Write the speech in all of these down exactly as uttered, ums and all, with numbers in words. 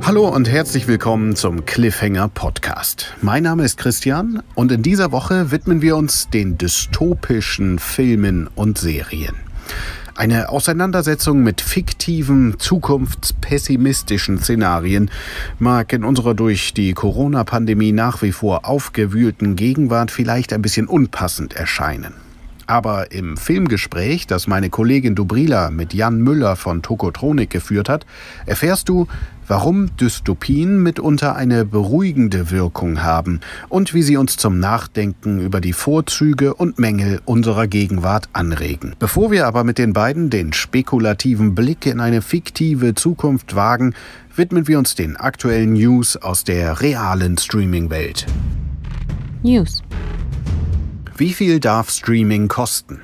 Hallo und herzlich willkommen zum Cliffhanger Podcast. Mein Name ist Christian und in dieser Woche widmen wir uns den dystopischen Filmen und Serien. Eine Auseinandersetzung mit fiktiven, zukunftspessimistischen Szenarien mag in unserer durch die Corona-Pandemie nach wie vor aufgewühlten Gegenwart vielleicht ein bisschen unpassend erscheinen. Aber im Filmgespräch, das meine Kollegin Dobrila mit Jan Müller von Tokotronik geführt hat, erfährst du, warum Dystopien mitunter eine beruhigende Wirkung haben und wie sie uns zum Nachdenken über die Vorzüge und Mängel unserer Gegenwart anregen. Bevor wir aber mit den beiden den spekulativen Blick in eine fiktive Zukunft wagen, widmen wir uns den aktuellen News aus der realen Streaming-Welt. News. Wie viel darf Streaming kosten?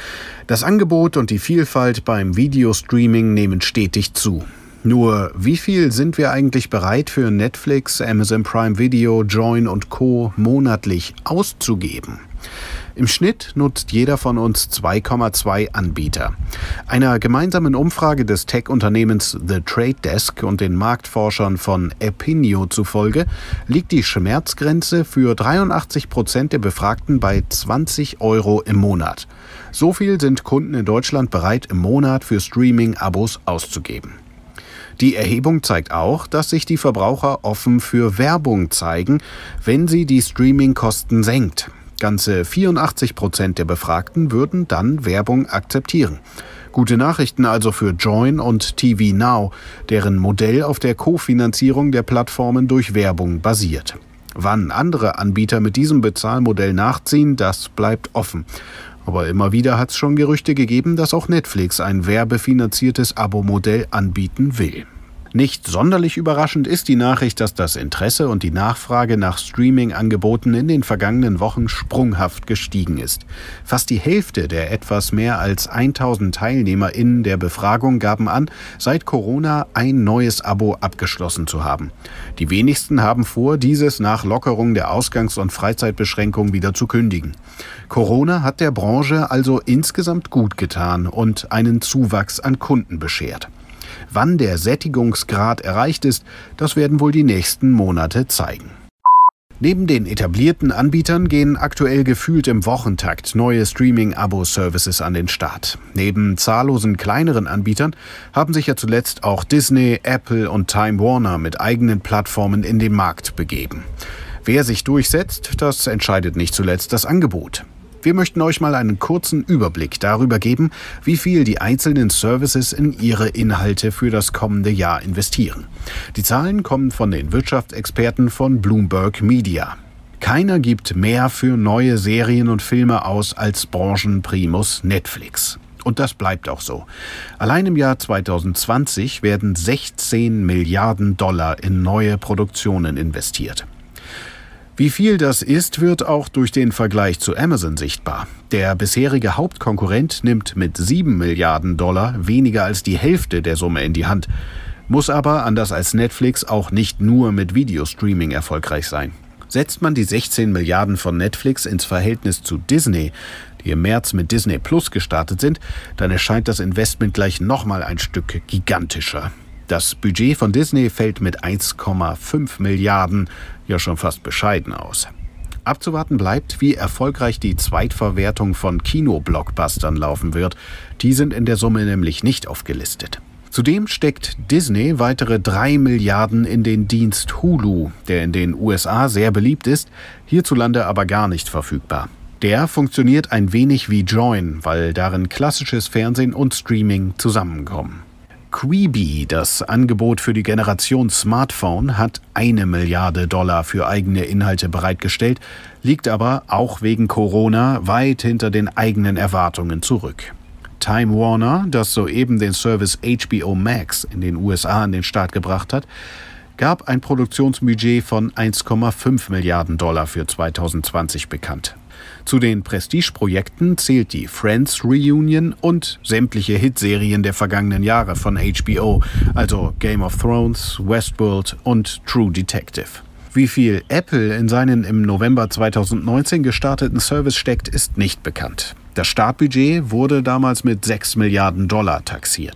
Das Angebot und die Vielfalt beim Videostreaming nehmen stetig zu. Nur, wie viel sind wir eigentlich bereit für Netflix, Amazon Prime Video, Joyn und Co. monatlich auszugeben? Im Schnitt nutzt jeder von uns zwei Komma zwei Anbieter. Einer gemeinsamen Umfrage des Tech-Unternehmens The Trade Desk und den Marktforschern von Epinio zufolge liegt die Schmerzgrenze für dreiundachtzig Prozent der Befragten bei zwanzig Euro im Monat. So viel sind Kunden in Deutschland bereit, im Monat für Streaming-Abos auszugeben. Die Erhebung zeigt auch, dass sich die Verbraucher offen für Werbung zeigen, wenn sie die Streaming-Kosten senkt. Ganze vierundachtzig Prozent der Befragten würden dann Werbung akzeptieren. Gute Nachrichten also für Joyn und T V Now, deren Modell auf der Kofinanzierung der Plattformen durch Werbung basiert. Wann andere Anbieter mit diesem Bezahlmodell nachziehen, das bleibt offen. Aber immer wieder hat es schon Gerüchte gegeben, dass auch Netflix ein werbefinanziertes Abo-Modell anbieten will. Nicht sonderlich überraschend ist die Nachricht, dass das Interesse und die Nachfrage nach Streaming-Angeboten in den vergangenen Wochen sprunghaft gestiegen ist. Fast die Hälfte der etwas mehr als tausend TeilnehmerInnen der Befragung gaben an, seit Corona ein neues Abo abgeschlossen zu haben. Die wenigsten haben vor, dieses nach Lockerung der Ausgangs- und Freizeitbeschränkungen wieder zu kündigen. Corona hat der Branche also insgesamt gut getan und einen Zuwachs an Kunden beschert. Wann der Sättigungsgrad erreicht ist, das werden wohl die nächsten Monate zeigen. Neben den etablierten Anbietern gehen aktuell gefühlt im Wochentakt neue Streaming-Abo-Services an den Start. Neben zahllosen kleineren Anbietern haben sich ja zuletzt auch Disney, Apple und Time Warner mit eigenen Plattformen in den Markt begeben. Wer sich durchsetzt, das entscheidet nicht zuletzt das Angebot. Wir möchten euch mal einen kurzen Überblick darüber geben, wie viel die einzelnen Services in ihre Inhalte für das kommende Jahr investieren. Die Zahlen kommen von den Wirtschaftsexperten von Bloomberg Media. Keiner gibt mehr für neue Serien und Filme aus als Branchenprimus Netflix. Und das bleibt auch so. Allein im Jahr zweitausendzwanzig werden sechzehn Milliarden Dollar in neue Produktionen investiert. Wie viel das ist, wird auch durch den Vergleich zu Amazon sichtbar. Der bisherige Hauptkonkurrent nimmt mit sieben Milliarden Dollar weniger als die Hälfte der Summe in die Hand, muss aber, anders als Netflix, auch nicht nur mit Videostreaming erfolgreich sein. Setzt man die sechzehn Milliarden von Netflix ins Verhältnis zu Disney, die im März mit Disney Plus gestartet sind, dann erscheint das Investment gleich nochmal ein Stück gigantischer. Das Budget von Disney fällt mit eins Komma fünf Milliarden ja schon fast bescheiden aus. Abzuwarten bleibt, wie erfolgreich die Zweitverwertung von Kinoblockbustern laufen wird. Die sind in der Summe nämlich nicht aufgelistet. Zudem steckt Disney weitere drei Milliarden in den Dienst Hulu, der in den U S A sehr beliebt ist, hierzulande aber gar nicht verfügbar. Der funktioniert ein wenig wie Joyn, weil darin klassisches Fernsehen und Streaming zusammenkommen. Quibi, das Angebot für die Generation Smartphone, hat eine Milliarde Dollar für eigene Inhalte bereitgestellt, liegt aber auch wegen Corona weit hinter den eigenen Erwartungen zurück. Time Warner, das soeben den Service H B O Max in den U S A an den Start gebracht hat, gab ein Produktionsbudget von eins Komma fünf Milliarden Dollar für zweitausendzwanzig bekannt. Zu den Prestigeprojekten zählt die Friends Reunion und sämtliche Hitserien der vergangenen Jahre von H B O, also Game of Thrones, Westworld und True Detective. Wie viel Apple in seinen im November zweitausendneunzehn gestarteten Service steckt, ist nicht bekannt. Das Startbudget wurde damals mit sechs Milliarden Dollar taxiert.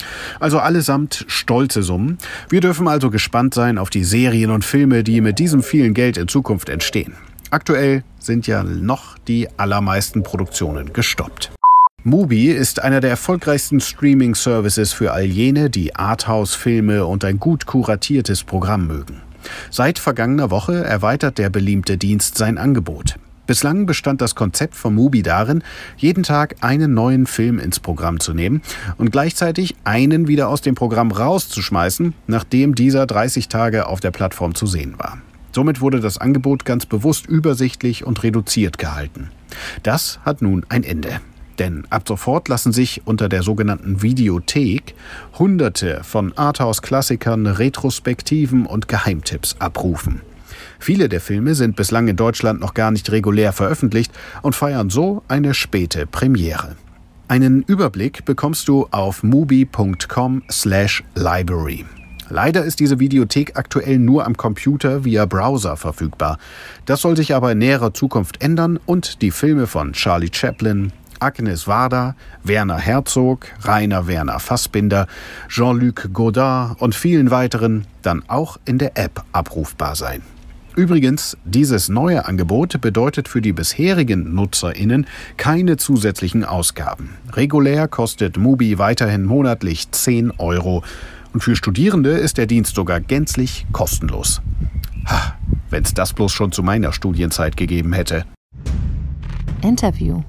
Also allesamt stolze Summen. Wir dürfen also gespannt sein auf die Serien und Filme, die mit diesem vielen Geld in Zukunft entstehen. Aktuell sind ja noch die allermeisten Produktionen gestoppt. Mubi ist einer der erfolgreichsten Streaming-Services für all jene, die Arthouse-Filme und ein gut kuratiertes Programm mögen. Seit vergangener Woche erweitert der beliebte Dienst sein Angebot. Bislang bestand das Konzept von Mubi darin, jeden Tag einen neuen Film ins Programm zu nehmen und gleichzeitig einen wieder aus dem Programm rauszuschmeißen, nachdem dieser dreißig Tage auf der Plattform zu sehen war. Somit wurde das Angebot ganz bewusst übersichtlich und reduziert gehalten. Das hat nun ein Ende. Denn ab sofort lassen sich unter der sogenannten Videothek Hunderte von Arthouse-Klassikern, Retrospektiven und Geheimtipps abrufen. Viele der Filme sind bislang in Deutschland noch gar nicht regulär veröffentlicht und feiern so eine späte Premiere. Einen Überblick bekommst du auf mubi punkt com slash library. Leider ist diese Videothek aktuell nur am Computer via Browser verfügbar. Das soll sich aber in näherer Zukunft ändern und die Filme von Charlie Chaplin, Agnes Varda, Werner Herzog, Rainer Werner Fassbinder, Jean-Luc Godard und vielen weiteren dann auch in der App abrufbar sein. Übrigens, dieses neue Angebot bedeutet für die bisherigen NutzerInnen keine zusätzlichen Ausgaben. Regulär kostet Mubi weiterhin monatlich zehn Euro und für Studierende ist der Dienst sogar gänzlich kostenlos. Ha, wenn's das bloß schon zu meiner Studienzeit gegeben hätte. Interview.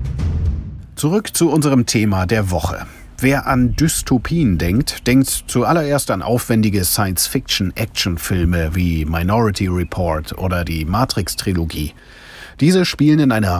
Zurück zu unserem Thema der Woche. Wer an Dystopien denkt, denkt zuallererst an aufwendige Science-Fiction-Action-Filme wie Minority Report oder die Matrix-Trilogie. Diese spielen in einer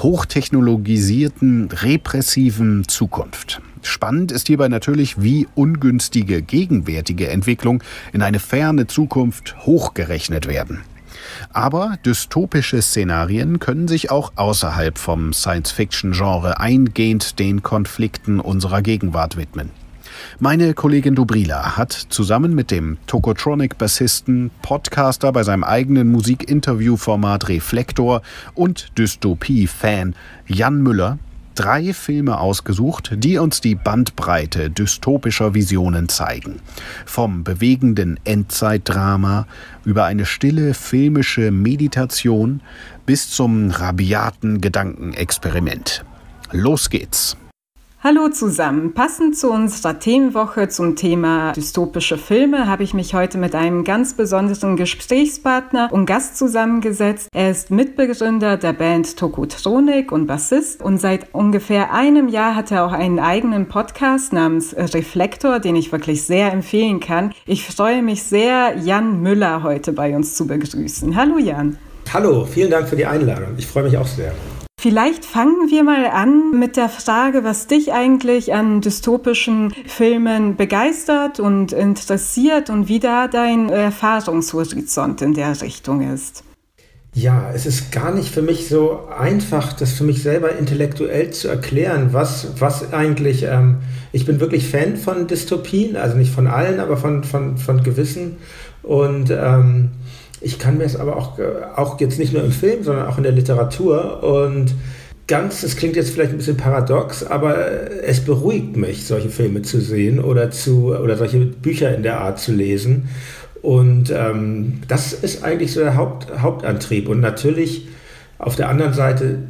hochtechnologisierten, repressiven Zukunft. Spannend ist hierbei natürlich, wie ungünstige gegenwärtige Entwicklung in eine ferne Zukunft hochgerechnet werden. Aber dystopische Szenarien können sich auch außerhalb vom Science-Fiction-Genre eingehend den Konflikten unserer Gegenwart widmen. Meine Kollegin Dobrila hat zusammen mit dem Tokotronic-Bassisten, Podcaster bei seinem eigenen Musikinterview-Format Reflektor und Dystopie-Fan Jan Müller drei Filme ausgesucht, die uns die Bandbreite dystopischer Visionen zeigen. Vom bewegenden Endzeitdrama über eine stille filmische Meditation bis zum rabiaten Gedankenexperiment. Los geht's! Hallo zusammen. Passend zu unserer Themenwoche zum Thema dystopische Filme habe ich mich heute mit einem ganz besonderen Gesprächspartner und Gast zusammengesetzt. Er ist Mitbegründer der Band Tokotronic und Bassist und seit ungefähr einem Jahr hat er auch einen eigenen Podcast namens Reflektor, den ich wirklich sehr empfehlen kann. Ich freue mich sehr, Jan Müller heute bei uns zu begrüßen. Hallo Jan. Hallo, vielen Dank für die Einladung. Ich freue mich auch sehr. Vielleicht fangen wir mal an mit der Frage, was dich eigentlich an dystopischen Filmen begeistert und interessiert und wie da dein Erfahrungshorizont in der Richtung ist. Ja, es ist gar nicht für mich so einfach, das für mich selber intellektuell zu erklären, was, was eigentlich, ähm, ich bin wirklich Fan von Dystopien, also nicht von allen, aber von, von, von gewissen und ähm, ich kann mir es aber auch, auch jetzt nicht nur im Film, sondern auch in der Literatur und ganz, das klingt jetzt vielleicht ein bisschen paradox, aber es beruhigt mich, solche Filme zu sehen oder, zu, oder solche Bücher in der Art zu lesen und ähm, das ist eigentlich so der Haupt, Hauptantrieb und natürlich auf der anderen Seite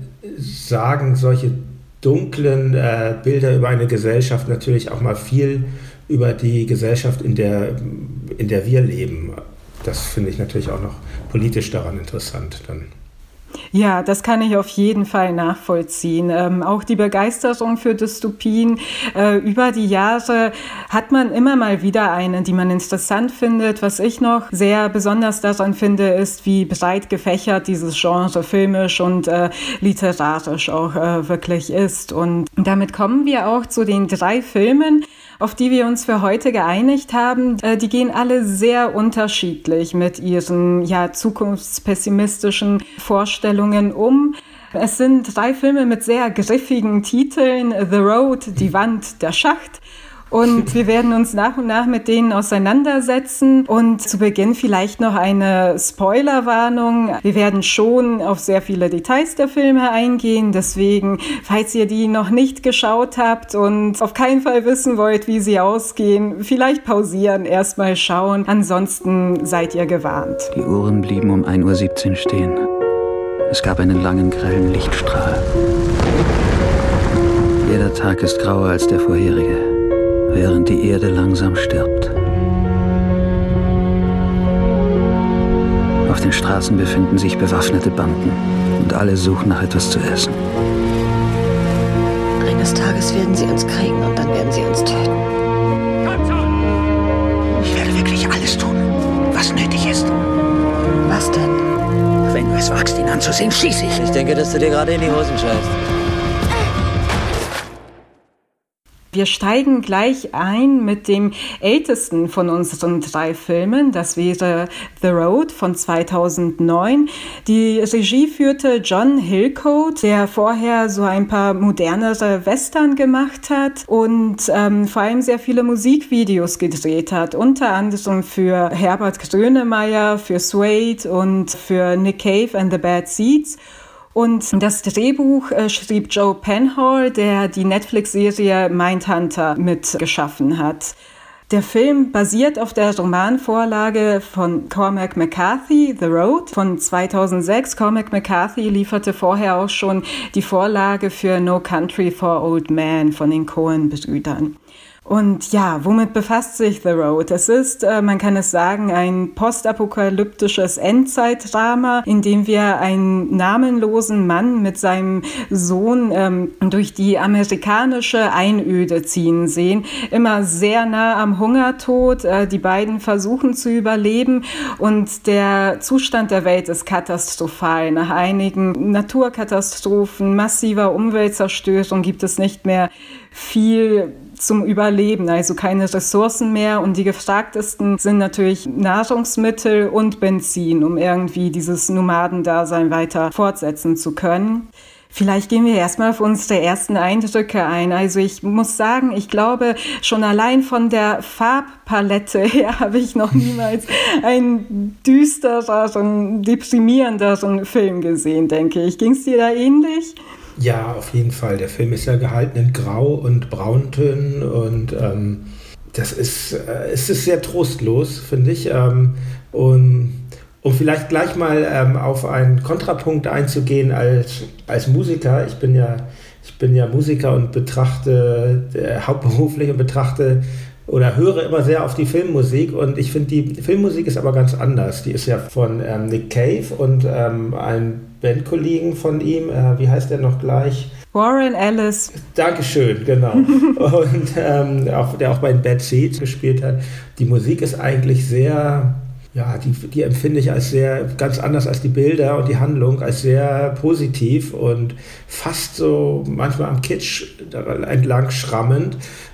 sagen solche dunklen äh, Bilder über eine Gesellschaft natürlich auch mal viel über die Gesellschaft, in der, in der wir leben. Das finde ich natürlich auch noch politisch daran interessant dann. Ja, das kann ich auf jeden Fall nachvollziehen. Ähm, auch die Begeisterung für Dystopien. Äh, über die Jahre hat man immer mal wieder eine, die man interessant findet. Was ich noch sehr besonders daran finde, ist, wie breit gefächert dieses Genre filmisch und äh, literarisch auch äh, wirklich ist. Und damit kommen wir auch zu den drei Filmen, auf die wir uns für heute geeinigt haben. Äh, die gehen alle sehr unterschiedlich mit ihren ja, zukunftspessimistischen Vorstellungen um. Es sind drei Filme mit sehr griffigen Titeln: The Road, Die Wand, Der Schacht. Und wir werden uns nach und nach mit denen auseinandersetzen. Und zu Beginn vielleicht noch eine Spoilerwarnung. Wir werden schon auf sehr viele Details der Filme eingehen. Deswegen, falls ihr die noch nicht geschaut habt und auf keinen Fall wissen wollt, wie sie ausgehen, vielleicht pausieren, erstmal schauen. Ansonsten seid ihr gewarnt. Die Uhren blieben um ein Uhr siebzehn stehen. Es gab einen langen, grellen Lichtstrahl. Jeder Tag ist grauer als der vorherige, während die Erde langsam stirbt. Auf den Straßen befinden sich bewaffnete Banden und alle suchen nach etwas zu essen. Eines Tages werden sie uns kriegen und dann werden sie uns töten. Ich werde wirklich alles tun, was nötig ist. Was denn? Wenn du es wagst, ihn anzusehen, schieße ich. Ich denke, dass du dir gerade in die Hosen scheißt. Wir steigen gleich ein mit dem ältesten von unseren drei Filmen. Das wäre The Road von zweitausendneun. Die Regie führte John Hillcoat, der vorher so ein paar modernere Western gemacht hat und ähm, vor allem sehr viele Musikvideos gedreht hat. Unter anderem für Herbert Grönemeyer, für Suede und für Nick Cave and the Bad Seeds. Und das Drehbuch äh, schrieb Joe Penhall, der die Netflix-Serie Mindhunter mitgeschaffen hat. Der Film basiert auf der Romanvorlage von Cormac McCarthy, The Road, von zweitausendsechs. Cormac McCarthy lieferte vorher auch schon die Vorlage für No Country for Old Men von den Coen-Brüdern. Und ja, womit befasst sich The Road? Es ist, äh, man kann es sagen, ein postapokalyptisches Endzeitdrama, in dem wir einen namenlosen Mann mit seinem Sohn ähm, durch die amerikanische Einöde ziehen sehen. Immer sehr nah am Hungertod. Äh, die beiden versuchen zu überleben und der Zustand der Welt ist katastrophal. Nach einigen Naturkatastrophen, massiver Umweltzerstörung gibt es nicht mehr viel zum Überleben, also keine Ressourcen mehr, und die gefragtesten sind natürlich Nahrungsmittel und Benzin, um irgendwie dieses Nomadendasein weiter fortsetzen zu können. Vielleicht gehen wir erstmal auf unsere ersten Eindrücke ein. Also ich muss sagen, ich glaube, schon allein von der Farbpalette her habe ich noch niemals einen düstereren, deprimierenderen Film gesehen, denke ich. Ging es dir da ähnlich? Ja, auf jeden Fall. Der Film ist ja gehalten in Grau- und Brauntönen und ähm, das ist, äh, es ist sehr trostlos, finde ich. Ähm, und um vielleicht gleich mal ähm, auf einen Kontrapunkt einzugehen als, als Musiker. Ich bin ja, ich bin ja Musiker und betrachte äh, hauptberuflich und betrachte oder höre immer sehr auf die Filmmusik, und ich finde, die Filmmusik ist aber ganz anders. Die ist ja von ähm, Nick Cave und ähm, einem Bandkollegen von ihm, äh, wie heißt der noch gleich? Warren Ellis. Dankeschön, genau. Und ähm, auch, der auch bei den Bad Seeds gespielt hat. Die Musik ist eigentlich sehr, ja, die, die empfinde ich als sehr, ganz anders als die Bilder und die Handlung, als sehr positiv und fast so manchmal am Kitsch entlang schrammend.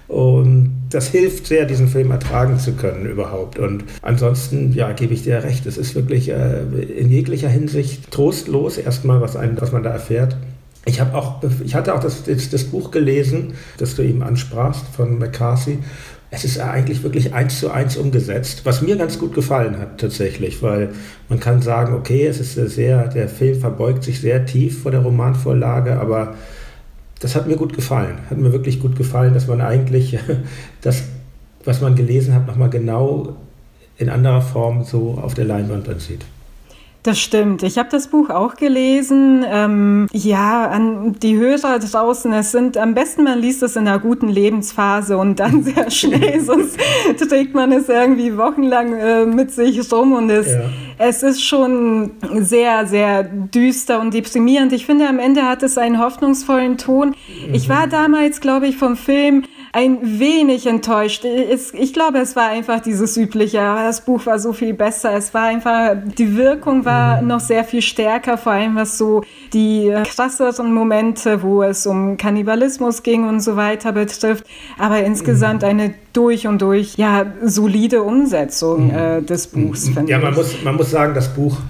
Und das hilft sehr, diesen Film ertragen zu können überhaupt. Und ansonsten, ja, gebe ich dir recht, es ist wirklich äh, in jeglicher Hinsicht trostlos, erstmal, was, ein, was man da erfährt. Ich, hab auch, ich hatte auch das, das, das Buch gelesen, das du eben ansprachst, von McCarthy. Es ist eigentlich wirklich eins zu eins umgesetzt, was mir ganz gut gefallen hat tatsächlich, weil man kann sagen, okay, es ist sehr, der Film verbeugt sich sehr tief vor der Romanvorlage, aber das hat mir gut gefallen, hat mir wirklich gut gefallen, dass man eigentlich das, was man gelesen hat, nochmal genau in anderer Form so auf der Leinwand dann sieht. Das stimmt. Ich habe das Buch auch gelesen. Ähm, ja, an die Hörer draußen, es sind am besten, man liest es in einer guten Lebensphase und dann sehr schnell, sonst trägt man es irgendwie wochenlang äh, mit sich rum, und es, ja. es ist schon sehr, sehr düster und deprimierend. Ich finde, am Ende hat es einen hoffnungsvollen Ton. Mhm. Ich war damals, glaube ich, vom Film ein wenig enttäuscht. Ich glaube, es war einfach dieses Übliche. Das Buch war so viel besser. Es war einfach, die Wirkung war noch sehr viel stärker, vor allem was so die krasseren Momente, wo es um Kannibalismus ging und so weiter betrifft. Aber insgesamt eine durch und durch, ja, solide Umsetzung äh, des Buchs, finde ja, ich. man muss, man muss sagen, das Buch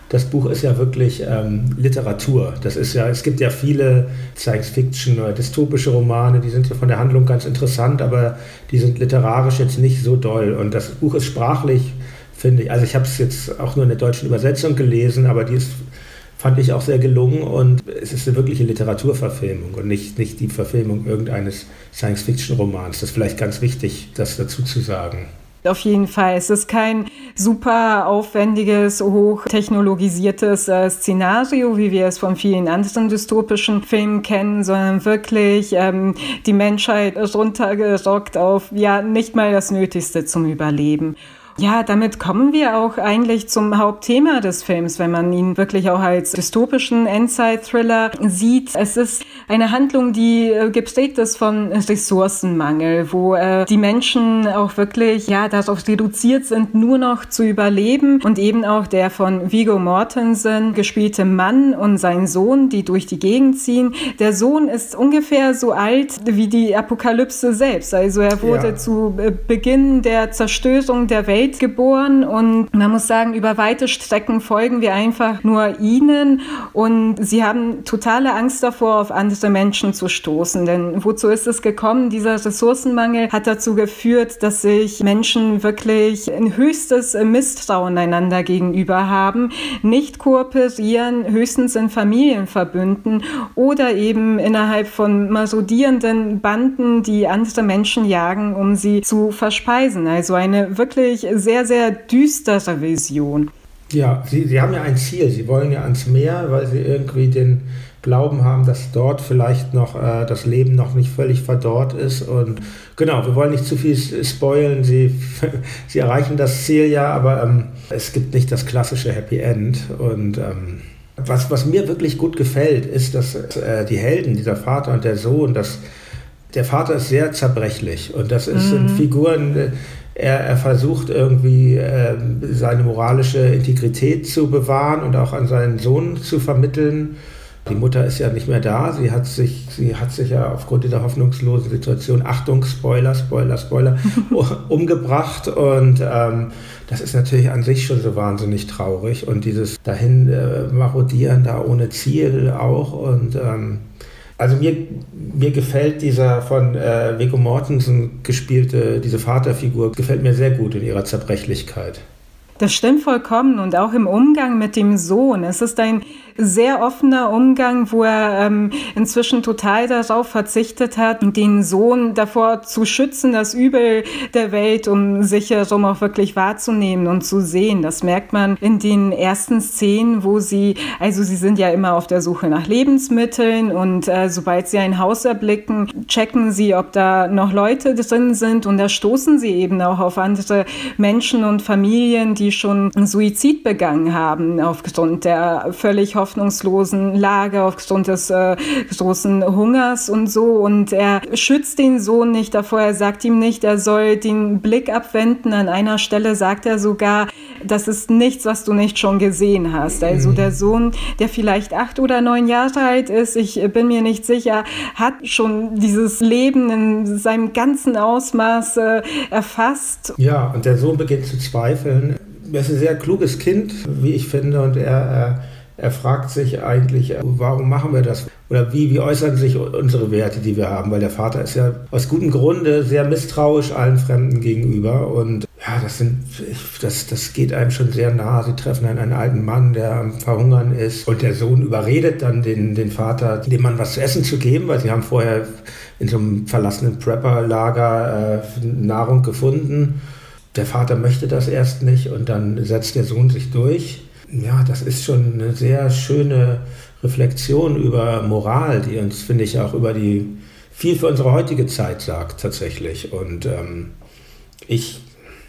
das Buch ist ja wirklich ähm, Literatur. Das ist ja, es gibt ja viele Science-Fiction oder dystopische Romane, die sind ja von der Handlung ganz interessant, aber die sind literarisch jetzt nicht so doll. Und das Buch ist sprachlich, finde ich, also ich habe es jetzt auch nur in der deutschen Übersetzung gelesen, aber die ist, fand ich auch sehr gelungen und es ist eine wirkliche Literaturverfilmung und nicht, nicht die Verfilmung irgendeines Science-Fiction-Romans. Das ist vielleicht ganz wichtig, das dazu zu sagen. Auf jeden Fall. Es ist kein super aufwendiges, hochtechnologisiertes äh, Szenario, wie wir es von vielen anderen dystopischen Filmen kennen, sondern wirklich ähm, die Menschheit runtergerockt auf ja nicht mal das Nötigste zum Überleben. Ja, damit kommen wir auch eigentlich zum Hauptthema des Films, wenn man ihn wirklich auch als dystopischen Endzeit-Thriller sieht. Es ist eine Handlung, die geprägt ist von Ressourcenmangel, wo äh, die Menschen auch wirklich ja darauf reduziert sind, nur noch zu überleben und eben auch der von Viggo Mortensen gespielte Mann und sein Sohn, die durch die Gegend ziehen. Der Sohn ist ungefähr so alt wie die Apokalypse selbst. Also er wurde ja. zu Beginn der Zerstörung der Welt geboren und man muss sagen, über weite Strecken folgen wir einfach nur ihnen und sie haben totale Angst davor, auf andere Menschen zu stoßen. Denn wozu ist es gekommen? Dieser Ressourcenmangel hat dazu geführt, dass sich Menschen wirklich ein höchstes Misstrauen einander gegenüber haben, nicht kooperieren, höchstens in Familienverbünden oder eben innerhalb von marodierenden Banden, die andere Menschen jagen, um sie zu verspeisen. Also eine wirklich sehr, sehr düstere Vision. Ja, sie, sie haben ja ein Ziel. Sie wollen ja ans Meer, weil sie irgendwie den Glauben haben, dass dort vielleicht noch äh, das Leben noch nicht völlig verdorrt ist. Und genau, wir wollen nicht zu viel spoilen. Sie, sie erreichen das Ziel ja, aber ähm, es gibt nicht das klassische Happy End. Und ähm, was, was mir wirklich gut gefällt, ist, dass äh, die Helden, dieser Vater und der Sohn, dass der Vater ist sehr zerbrechlich. Und das ist, sind Figuren, Er, er versucht irgendwie äh, seine moralische Integrität zu bewahren und auch an seinen Sohn zu vermitteln. Die Mutter ist ja nicht mehr da. Sie hat sich, sie hat sich ja aufgrund dieser hoffnungslosen Situation, Achtung, Spoiler, Spoiler, Spoiler, umgebracht. Und ähm, das ist natürlich an sich schon so wahnsinnig traurig. Und dieses dahin äh, marodieren da ohne Ziel auch. Und ähm, Also mir, mir gefällt dieser von äh, Viggo Mortensen gespielte, diese Vaterfigur, gefällt mir sehr gut in ihrer Zerbrechlichkeit. Das stimmt vollkommen und auch im Umgang mit dem Sohn. Es ist ein sehr offener Umgang, wo er ähm, inzwischen total darauf verzichtet hat, den Sohn davor zu schützen, das Übel der Welt, um sich herum auch wirklich wahrzunehmen und zu sehen. Das merkt man in den ersten Szenen, wo sie, also sie sind ja immer auf der Suche nach Lebensmitteln und äh, sobald sie ein Haus erblicken, checken sie, ob da noch Leute drin sind und da stoßen sie eben auch auf andere Menschen und Familien, die schon Suizid begangen haben aufgrund der völlig hoffnungslosen Lage, aufgrund des äh, großen Hungers und so. Und er schützt den Sohn nicht davor. Er sagt ihm nicht, er soll den Blick abwenden. An einer Stelle sagt er sogar, das ist nichts, was du nicht schon gesehen hast. Also der Sohn, der vielleicht acht oder neun Jahre alt ist, ich bin mir nicht sicher, hat schon dieses Leben in seinem ganzen Ausmaß äh, erfasst. Ja, und der Sohn beginnt zu zweifeln. Er ist ein sehr kluges Kind, wie ich finde, und er, er, er fragt sich eigentlich, warum machen wir das? Oder wie, wie äußern sich unsere Werte, die wir haben? Weil der Vater ist ja aus gutem Grunde sehr misstrauisch allen Fremden gegenüber. Und ja, das, sind, das, das geht einem schon sehr nah. Sie treffen dann einen alten Mann, der am Verhungern ist. Und der Sohn überredet dann den, den Vater, dem Mann was zu essen zu geben, weil sie haben vorher in so einem verlassenen Prepper-Lager äh, Nahrung gefunden. Der Vater möchte das erst nicht und dann setzt der Sohn sich durch. Ja, das ist schon eine sehr schöne Reflexion über Moral, die uns, finde ich, auch über die viel für unsere heutige Zeit sagt tatsächlich. Und ähm, ich,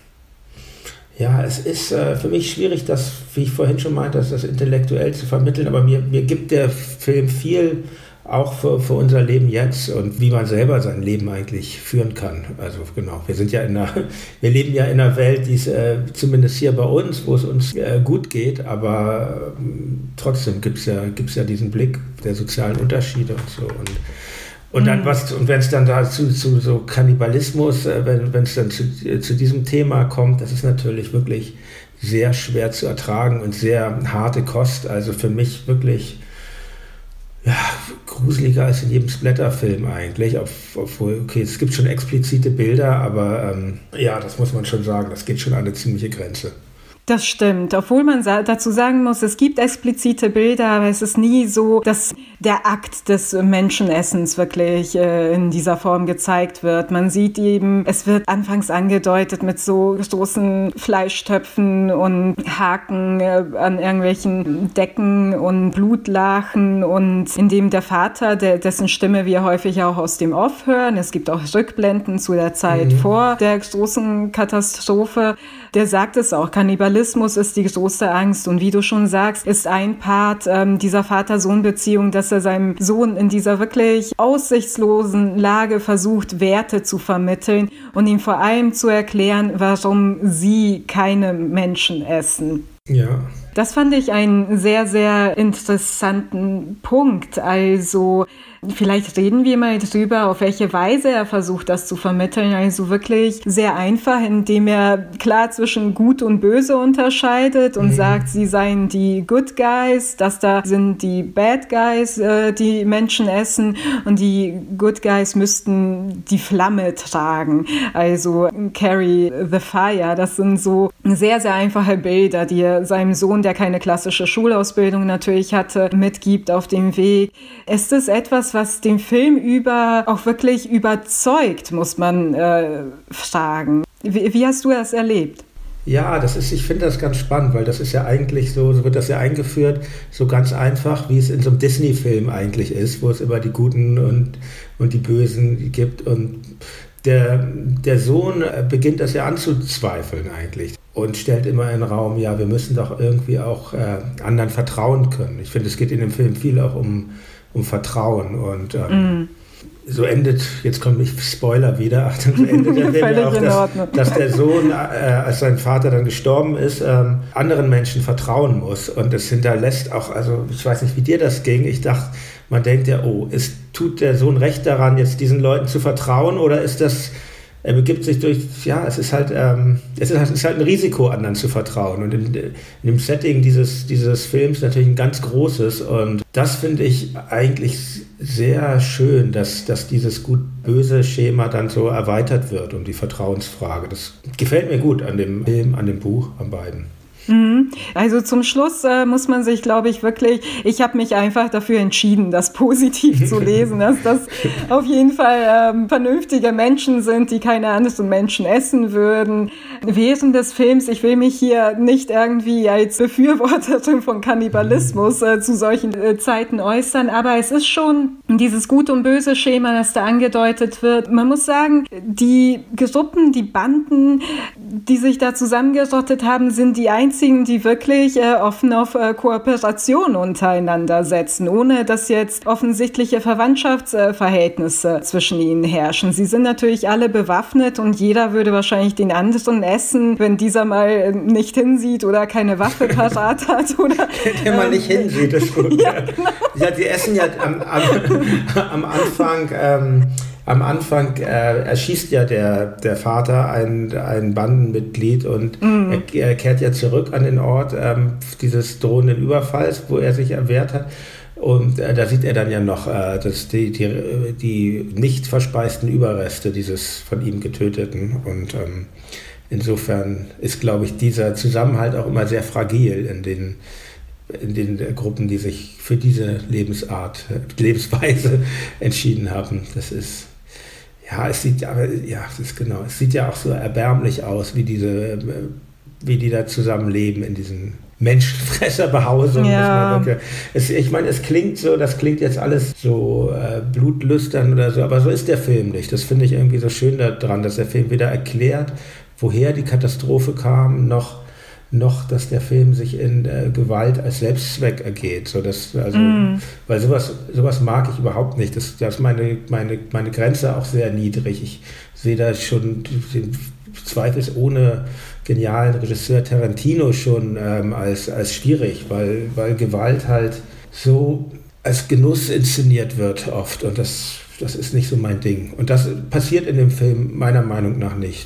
ja, es ist äh, für mich schwierig, das, wie ich vorhin schon meinte, das, das intellektuell zu vermitteln, aber mir, mir gibt der Film viel auch für, für unser Leben jetzt und wie man selber sein Leben eigentlich führen kann. Also genau, wir sind ja in einer, wir leben ja in einer Welt, die es äh, zumindest hier bei uns, wo es uns äh, gut geht, aber äh, trotzdem gibt es ja, gibt's ja diesen Blick der sozialen Unterschiede und so. Und, und dann was, und wenn es dann da zu, zu so Kannibalismus, äh, wenn es dann zu, äh, zu diesem Thema kommt, das ist natürlich wirklich sehr schwer zu ertragen und sehr harte Kost. Also für mich wirklich ja, gruseliger als in jedem Splatter-Film eigentlich. Obwohl, okay, es gibt schon explizite Bilder, aber ähm, ja, das muss man schon sagen, das geht schon an eine ziemliche Grenze. Das stimmt, obwohl man sa- dazu sagen muss, es gibt explizite Bilder, aber es ist nie so, dass der Akt des Menschenessens wirklich äh, in dieser Form gezeigt wird. Man sieht eben, es wird anfangs angedeutet mit so großen Fleischtöpfen und Haken äh, an irgendwelchen Decken und Blutlachen und in dem der Vater, der, dessen Stimme wir häufig auch aus dem Off hören, es gibt auch Rückblenden zu der Zeit mhm. vor der großen Katastrophe, der sagt es auch, Kannibalismus ist die große Angst und wie du schon sagst, ist ein Part ähm, dieser Vater-Sohn-Beziehung, dass er seinem Sohn in dieser wirklich aussichtslosen Lage versucht, Werte zu vermitteln und ihm vor allem zu erklären, warum sie keine Menschen essen. Ja. Das fand ich einen sehr, sehr interessanten Punkt. Also vielleicht reden wir mal drüber, auf welche Weise er versucht, das zu vermitteln. Also wirklich sehr einfach, indem er klar zwischen Gut und Böse unterscheidet und mhm. sagt, sie seien die Good Guys, das da sind die Bad Guys, äh, die Menschen essen und die Good Guys müssten die Flamme tragen. Also carry the fire. Das sind so sehr, sehr einfache Bilder, die er seinem Sohn, der keine klassische Schulausbildung natürlich hatte, mitgibt auf dem Weg. Ist es etwas, was den Film über auch wirklich überzeugt, muss man äh, fragen. Wie, wie hast du das erlebt? Ja, das ist, ich finde das ganz spannend, weil das ist ja eigentlich so, so wird das ja eingeführt, so ganz einfach, wie es in so einem Disney-Film eigentlich ist, wo es immer die Guten und, und die Bösen gibt und der, der Sohn beginnt das ja anzuzweifeln eigentlich und stellt immer in den Raum, ja, wir müssen doch irgendwie auch äh, anderen vertrauen können. Ich finde, es geht in dem Film viel auch um, um Vertrauen und ähm, mm. so endet, jetzt kommt ich Spoiler wieder, Achtung, so endet der Film ja auch, dass, dass der Sohn, äh, als sein Vater dann gestorben ist, ähm, anderen Menschen vertrauen muss und es hinterlässt auch, also ich weiß nicht, wie dir das ging, ich dachte, man denkt ja, oh, ist, tut der Sohn recht daran, jetzt diesen Leuten zu vertrauen oder ist das, er begibt sich durch, ja, es ist halt, ähm, es ist halt, es ist halt ein Risiko, anderen zu vertrauen und in, in dem Setting dieses, dieses Films natürlich ein ganz großes und das finde ich eigentlich sehr schön, dass, dass dieses gut-böse Schema dann so erweitert wird um die Vertrauensfrage. Das gefällt mir gut an dem Film, an dem Buch, an beiden. Also zum Schluss äh, muss man sich, glaube ich, wirklich, ich habe mich einfach dafür entschieden, das positiv zu lesen, dass das auf jeden Fall ähm, vernünftige Menschen sind, die keine anderen Menschen essen würden. Während des Films, ich will mich hier nicht irgendwie als Befürworterin von Kannibalismus äh, zu solchen äh, Zeiten äußern, aber es ist schon dieses Gut- und Böse-Schema, das da angedeutet wird. Man muss sagen, die Gruppen, die Banden, die sich da zusammengerottet haben, sind die einzigen, die wirklich äh, offen auf äh, Kooperation untereinander setzen, ohne dass jetzt offensichtliche Verwandtschaftsverhältnisse äh, zwischen ihnen herrschen. Sie sind natürlich alle bewaffnet und jeder würde wahrscheinlich den anderen essen, wenn dieser mal äh, nicht hinsieht oder keine Waffe parat hat. Oder, der mal ähm, nicht hinsieht, das ist gut. Ja, genau. Ja, die essen ja am, am, am Anfang... Ähm, Am Anfang äh, erschießt ja der, der Vater ein, ein Bandenmitglied und mm. er, er kehrt ja zurück an den Ort ähm, dieses drohenden Überfalls, wo er sich erwehrt hat. Und äh, da sieht er dann ja noch äh, dass die, die, die nicht verspeisten Überreste dieses von ihm Getöteten. Und ähm, insofern ist, glaube ich, dieser Zusammenhalt auch immer sehr fragil in den in den Gruppen, die sich für diese Lebensart, Lebensweise entschieden haben. Das ist, ja, es sieht, aber, ja, das ist genau, es sieht ja auch so erbärmlich aus, wie diese, wie die da zusammenleben in diesen Menschenfresserbehausungen. Ja. Es, ich meine, es klingt so, das klingt jetzt alles so äh, blutlüstern oder so, aber so ist der Film nicht. Das finde ich irgendwie so schön daran, dass der Film weder erklärt, woher die Katastrophe kam, noch noch, dass der Film sich in äh, Gewalt als Selbstzweck ergeht. So dass, also, mm. Weil sowas, sowas mag ich überhaupt nicht. Das, das ist meine, meine, meine Grenze auch sehr niedrig. Ich sehe da schon den zweifelsohne genialen Regisseur Tarantino schon ähm, als, als schwierig, weil, weil Gewalt halt so als Genuss inszeniert wird oft und das, das ist nicht so mein Ding. Und das passiert in dem Film meiner Meinung nach nicht.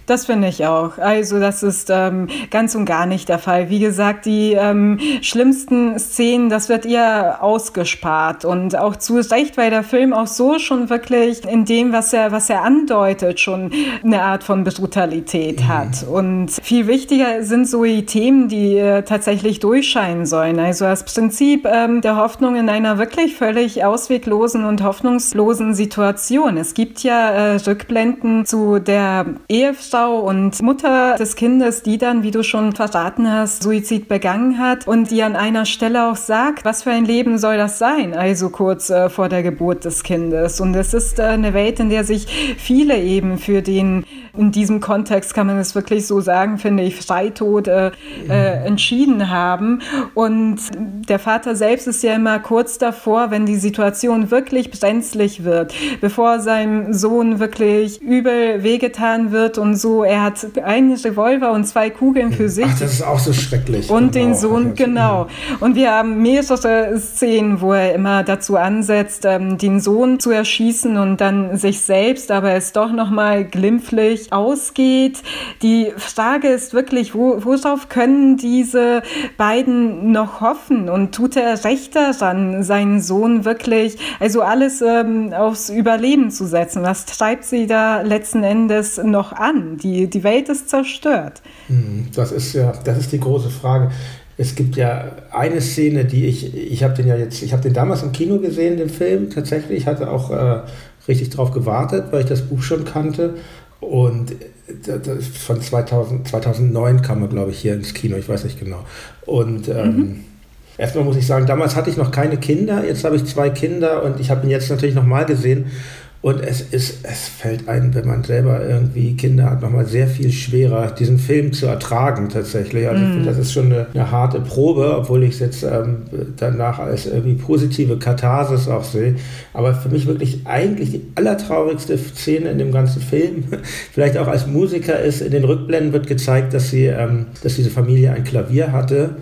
Das finde ich auch. Also das ist ähm, ganz und gar nicht der Fall. Wie gesagt, die ähm, schlimmsten Szenen, das wird eher ausgespart und auch zu Recht, weil der Film auch so schon wirklich in dem, was er, was er andeutet, schon eine Art von Brutalität mhm. hat. Und viel wichtiger sind so die Themen, die äh, tatsächlich durchscheinen sollen. Also das Prinzip ähm, der Hoffnung in einer wirklich völlig ausweglosen und hoffnungslosen Situation. Es gibt ja äh, Rückblenden zu der Ehefrau und Mutter des Kindes, die dann, wie du schon verraten hast, Suizid begangen hat und die an einer Stelle auch sagt, was für ein Leben soll das sein, also kurz äh, vor der Geburt des Kindes. Und es ist äh, eine Welt, in der sich viele eben für den, in diesem Kontext kann man es wirklich so sagen, finde ich, Freitod äh, äh, entschieden haben. Und der Vater selbst ist ja immer kurz davor, wenn die Situation wirklich brenzlig wird, bevor seinem Sohn wirklich übel wehgetan wird und so. Er hat einen Revolver und zwei Kugeln für sich. Ach, das ist auch so schrecklich. Und genau. den Sohn, genau. Und wir haben mehrere Szenen, wo er immer dazu ansetzt, den Sohn zu erschießen und dann sich selbst, aber es doch nochmal glimpflich ausgeht. Die Frage ist wirklich, wo, worauf können diese beiden noch hoffen? Und tut er recht daran, seinen Sohn wirklich, also alles ähm, aufs Überleben zu setzen? Was treibt sie da letzten Endes noch an? Die, die Welt ist zerstört. Das ist ja, das ist die große Frage. Es gibt ja eine Szene, die ich, ich habe den ja jetzt, ich habe den damals im Kino gesehen, den Film tatsächlich. Ich hatte auch äh, richtig drauf gewartet, weil ich das Buch schon kannte. Und das von zweitausend, zweitausendneun kam er, glaube ich, hier ins Kino, ich weiß nicht genau. Und ähm, mhm. erstmal muss ich sagen, damals hatte ich noch keine Kinder, jetzt habe ich zwei Kinder und ich habe ihn jetzt natürlich nochmal gesehen. Und es ist, es fällt einem, wenn man selber irgendwie Kinder hat, nochmal sehr viel schwerer, diesen Film zu ertragen tatsächlich. Also mm. ich finde, das ist schon eine, eine harte Probe, obwohl ich es jetzt ähm, danach als irgendwie positive Katharsis auch sehe. Aber für mich wirklich eigentlich die allertraurigste Szene in dem ganzen Film, vielleicht auch als Musiker ist, in den Rückblenden wird gezeigt, dass sie, ähm, dass diese Familie ein Klavier hatte,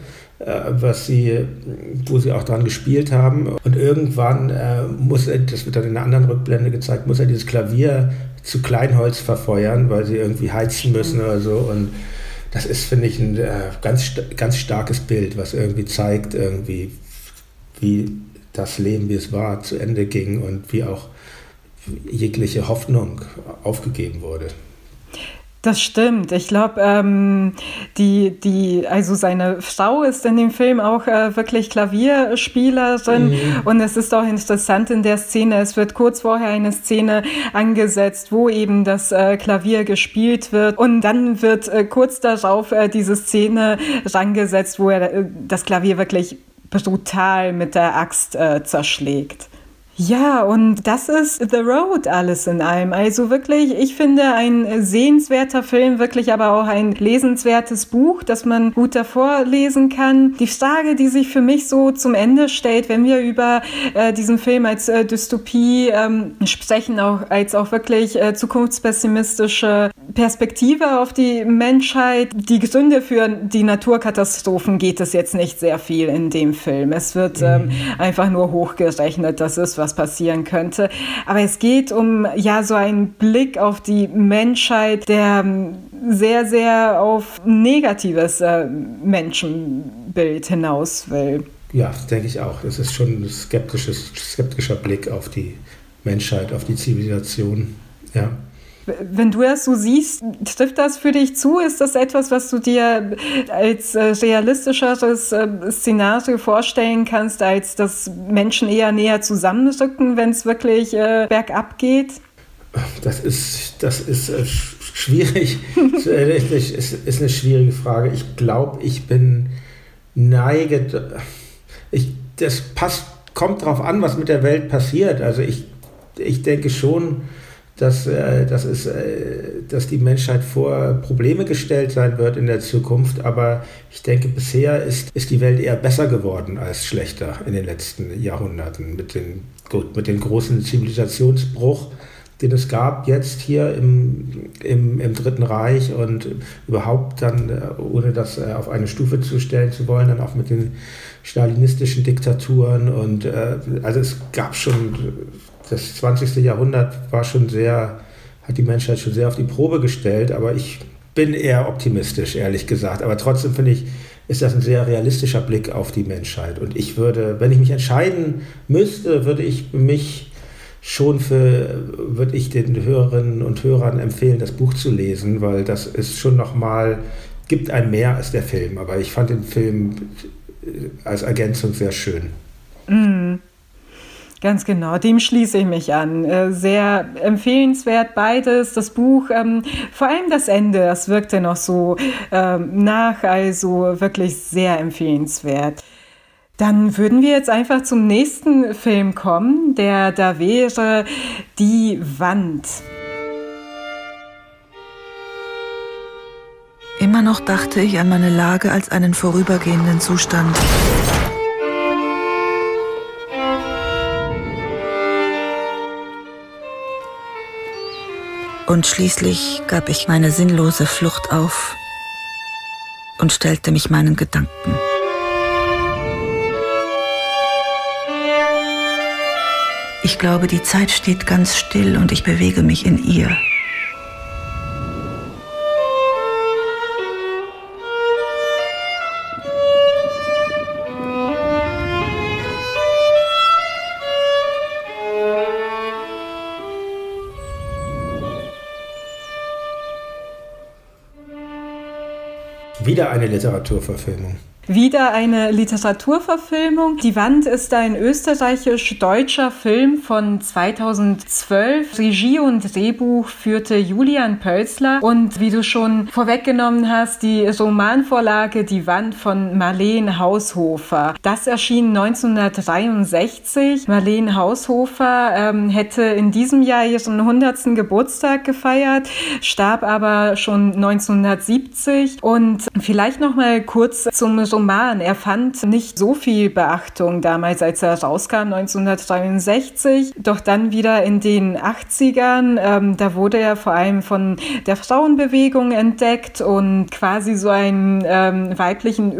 was sie, wo sie auch dran gespielt haben. Und irgendwann äh, muss er, das wird dann in einer anderen Rückblende gezeigt, muss er dieses Klavier zu Kleinholz verfeuern, weil sie irgendwie heizen müssen oder so. Und das ist, finde ich, ein äh, ganz, ganz starkes Bild, was irgendwie zeigt, irgendwie, wie das Leben, wie es war, zu Ende ging und wie auch jegliche Hoffnung aufgegeben wurde. Das stimmt. Ich glaube, ähm, die, die, also seine Frau ist in dem Film auch äh, wirklich Klavierspielerin. Mhm. Und es ist auch interessant in der Szene, es wird kurz vorher eine Szene angesetzt, wo eben das äh, Klavier gespielt wird. Und dann wird äh, kurz darauf äh, diese Szene rangesetzt, wo er äh, das Klavier wirklich brutal mit der Axt äh, zerschlägt. Ja, und das ist The Road alles in allem. Also wirklich, ich finde, ein sehenswerter Film, wirklich aber auch ein lesenswertes Buch, das man gut davor lesen kann. Die Frage, die sich für mich so zum Ende stellt, wenn wir über äh, diesen Film als äh, Dystopie ähm, sprechen, auch als auch wirklich äh, zukunftspessimistische Perspektive auf die Menschheit. Die Gründe für die Naturkatastrophen geht es jetzt nicht sehr viel in dem Film. Es wird ähm, einfach nur hochgerechnet, das ist was passieren könnte. Aber es geht um ja so einen Blick auf die Menschheit, der sehr, sehr auf negatives äh, Menschenbild hinaus will. Ja, das denke ich auch. Das ist schon ein skeptisches, skeptischer Blick auf die Menschheit, auf die Zivilisation. Ja. Wenn du das so siehst, trifft das für dich zu? Ist das etwas, was du dir als äh, realistischeres äh, Szenario vorstellen kannst, als dass Menschen eher näher zusammenrücken, wenn es wirklich äh, bergab geht? Das ist, das ist äh, schwierig. Das ist, ist eine schwierige Frage. Ich glaube, ich bin neige. Ich, das passt, kommt drauf an, was mit der Welt passiert. Also ich, ich denke schon, Dass, äh, dass, es, äh, dass die Menschheit vor Probleme gestellt sein wird in der Zukunft. Aber ich denke, bisher ist, ist die Welt eher besser geworden als schlechter in den letzten Jahrhunderten. Mit, den, gut, mit dem großen Zivilisationsbruch, den es gab jetzt hier im, im, im Dritten Reich und überhaupt dann, ohne das äh, auf eine Stufe zu stellen zu wollen, dann auch mit den stalinistischen Diktaturen. Und äh, also es gab schon... Das zwanzigste Jahrhundert war schon sehr hat die Menschheit schon sehr auf die Probe gestellt, aber ich bin eher optimistisch, ehrlich gesagt. Aber trotzdem finde ich, ist das ein sehr realistischer Blick auf die Menschheit. Und ich würde, wenn ich mich entscheiden müsste, würde ich mich schon für, würde ich den Hörerinnen und Hörern empfehlen, das Buch zu lesen, weil das ist schon nochmal, gibt ein mehr als der Film. Aber ich fand den Film als Ergänzung sehr schön. Mm. Ganz genau, dem schließe ich mich an. Sehr empfehlenswert beides. Das Buch, ähm, vor allem das Ende, das wirkte noch so ähm, nach, also wirklich sehr empfehlenswert. Dann würden wir jetzt einfach zum nächsten Film kommen, der da wäre Die Wand. Immer noch dachte ich an meine Lage als einen vorübergehenden Zustand. Und schließlich gab ich meine sinnlose Flucht auf und stellte mich meinen Gedanken. Ich glaube, die Zeit steht ganz still und ich bewege mich in ihr. Wieder eine Literaturverfilmung. Wieder eine Literaturverfilmung. Die Wand ist ein österreichisch-deutscher Film von zweitausendzwölf. Regie und Drehbuch führte Julian Pölzler. Und wie du schon vorweggenommen hast, die Romanvorlage Die Wand von Marleen Haushofer. Das erschien neunzehnhundertdreiundsechzig. Marleen Haushofer ähm, hätte in diesem Jahr ihren hundertsten Geburtstag gefeiert, starb aber schon neunzehnhundertsiebzig. Und vielleicht noch mal kurz zum Roman. Er fand nicht so viel Beachtung damals, als er rauskam, neunzehnhundertdreiundsechzig. Doch dann wieder in den achtzigern, ähm, da wurde er vor allem von der Frauenbewegung entdeckt und quasi so einen ähm, weiblichen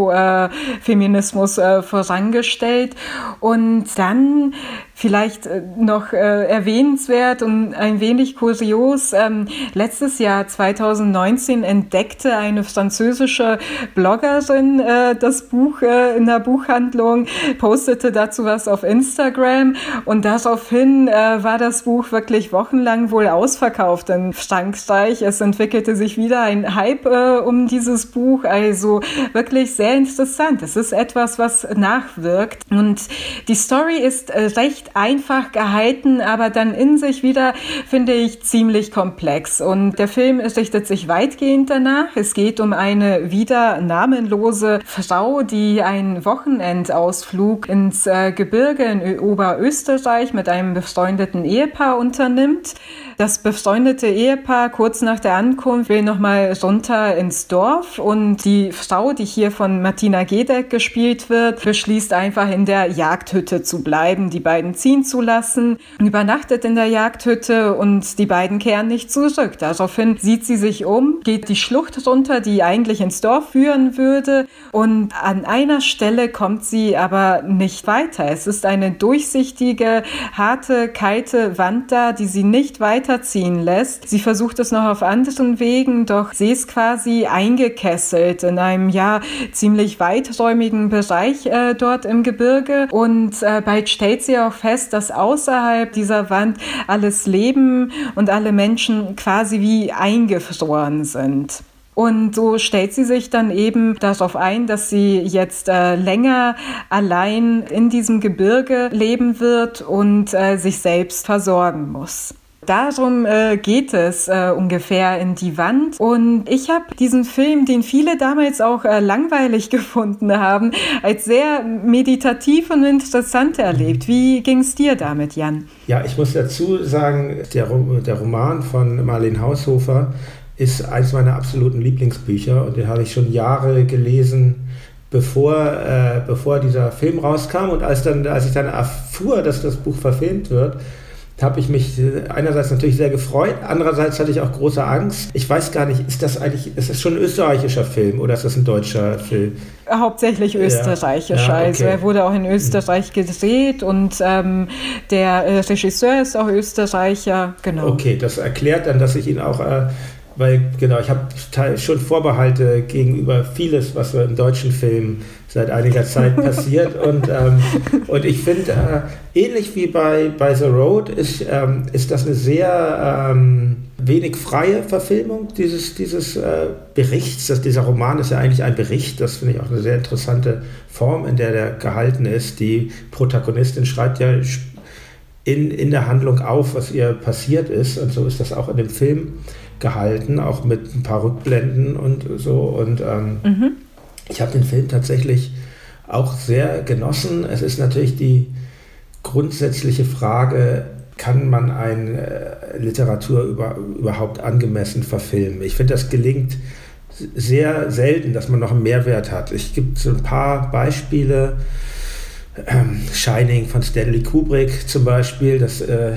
Ökofeminismus äh, vorangestellt. Und dann vielleicht noch äh, erwähnenswert und ein wenig kurios. Ähm, letztes Jahr, zweitausendneunzehn, entdeckte eine französische Bloggerin äh, das Buch äh, in der Buchhandlung, postete dazu was auf Instagram und daraufhin äh, war das Buch wirklich wochenlang wohl ausverkauft in Frankreich. Es entwickelte sich wieder ein Hype äh, um dieses Buch, also wirklich sehr interessant. Es ist etwas, was nachwirkt und die Story ist äh, recht einfach gehalten, aber dann in sich wieder, finde ich, ziemlich komplex. Und der Film richtet sich weitgehend danach. Es geht um eine wieder namenlose Frau, die einen Wochenendausflug ins äh, Gebirge in Oberösterreich mit einem befreundeten Ehepaar unternimmt. Das befreundete Ehepaar kurz nach der Ankunft will nochmal runter ins Dorf und die Frau, die hier von Martina Gedeck gespielt wird, beschließt einfach in der Jagdhütte zu bleiben, die beiden ziehen zu lassen, übernachtet in der Jagdhütte und die beiden kehren nicht zurück. Daraufhin sieht sie sich um, geht die Schlucht runter, die eigentlich ins Dorf führen würde und an einer Stelle kommt sie aber nicht weiter. Es ist eine durchsichtige, harte, kalte Wand da, die sie nicht weiterziehen lässt. Sie versucht es noch auf anderen Wegen, doch sie ist quasi eingekesselt in einem ja ziemlich weiträumigen Bereich äh, dort im Gebirge und äh, bald stellt sie auch fest, dass außerhalb dieser Wand alles Leben und alle Menschen quasi wie eingefroren sind. Und so stellt sie sich dann eben darauf ein, dass sie jetzt äh, länger allein in diesem Gebirge leben wird und äh, sich selbst versorgen muss. Darum äh, geht es äh, ungefähr in Die Wand. Und ich habe diesen Film, den viele damals auch äh, langweilig gefunden haben, als sehr meditativ und interessant erlebt. Wie ging es dir damit, Jan? Ja, ich muss dazu sagen, der, der Roman von Marleen Haushofer ist eines meiner absoluten Lieblingsbücher und den habe ich schon Jahre gelesen, bevor, äh, bevor dieser Film rauskam. Und als, dann, als ich dann erfuhr, dass das Buch verfilmt wird, habe ich mich einerseits natürlich sehr gefreut, andererseits hatte ich auch große Angst. Ich weiß gar nicht, ist das eigentlich, ist das schon ein österreichischer Film oder ist das ein deutscher Film? Hauptsächlich österreichisch. Ja, ja, okay. Also er wurde auch in Österreich gedreht und ähm, der äh, Regisseur ist auch Österreicher, genau. Okay, das erklärt dann, dass ich ihn auch, äh, weil genau, ich habe schon Vorbehalte gegenüber vieles, was so im deutschen Film seit einiger Zeit passiert und, ähm, und ich finde, äh, ähnlich wie bei, bei The Road ist, ähm, ist das eine sehr ähm, wenig freie Verfilmung dieses, dieses äh, Berichts. Das, dieser Roman ist ja eigentlich ein Bericht, das finde ich auch eine sehr interessante Form, in der der gehalten ist. Die Protagonistin schreibt ja in, in der Handlung auf, was ihr passiert ist und so ist das auch in dem Film gehalten, auch mit ein paar Rückblenden und so und ähm, mhm. Ich habe den Film tatsächlich auch sehr genossen. Es ist natürlich die grundsätzliche Frage, kann man eine äh, Literatur über, überhaupt angemessen verfilmen? Ich finde, das gelingt sehr selten, dass man noch einen Mehrwert hat. Es gibt so ein paar Beispiele. Ähm, Shining von Stanley Kubrick zum Beispiel. Das, äh,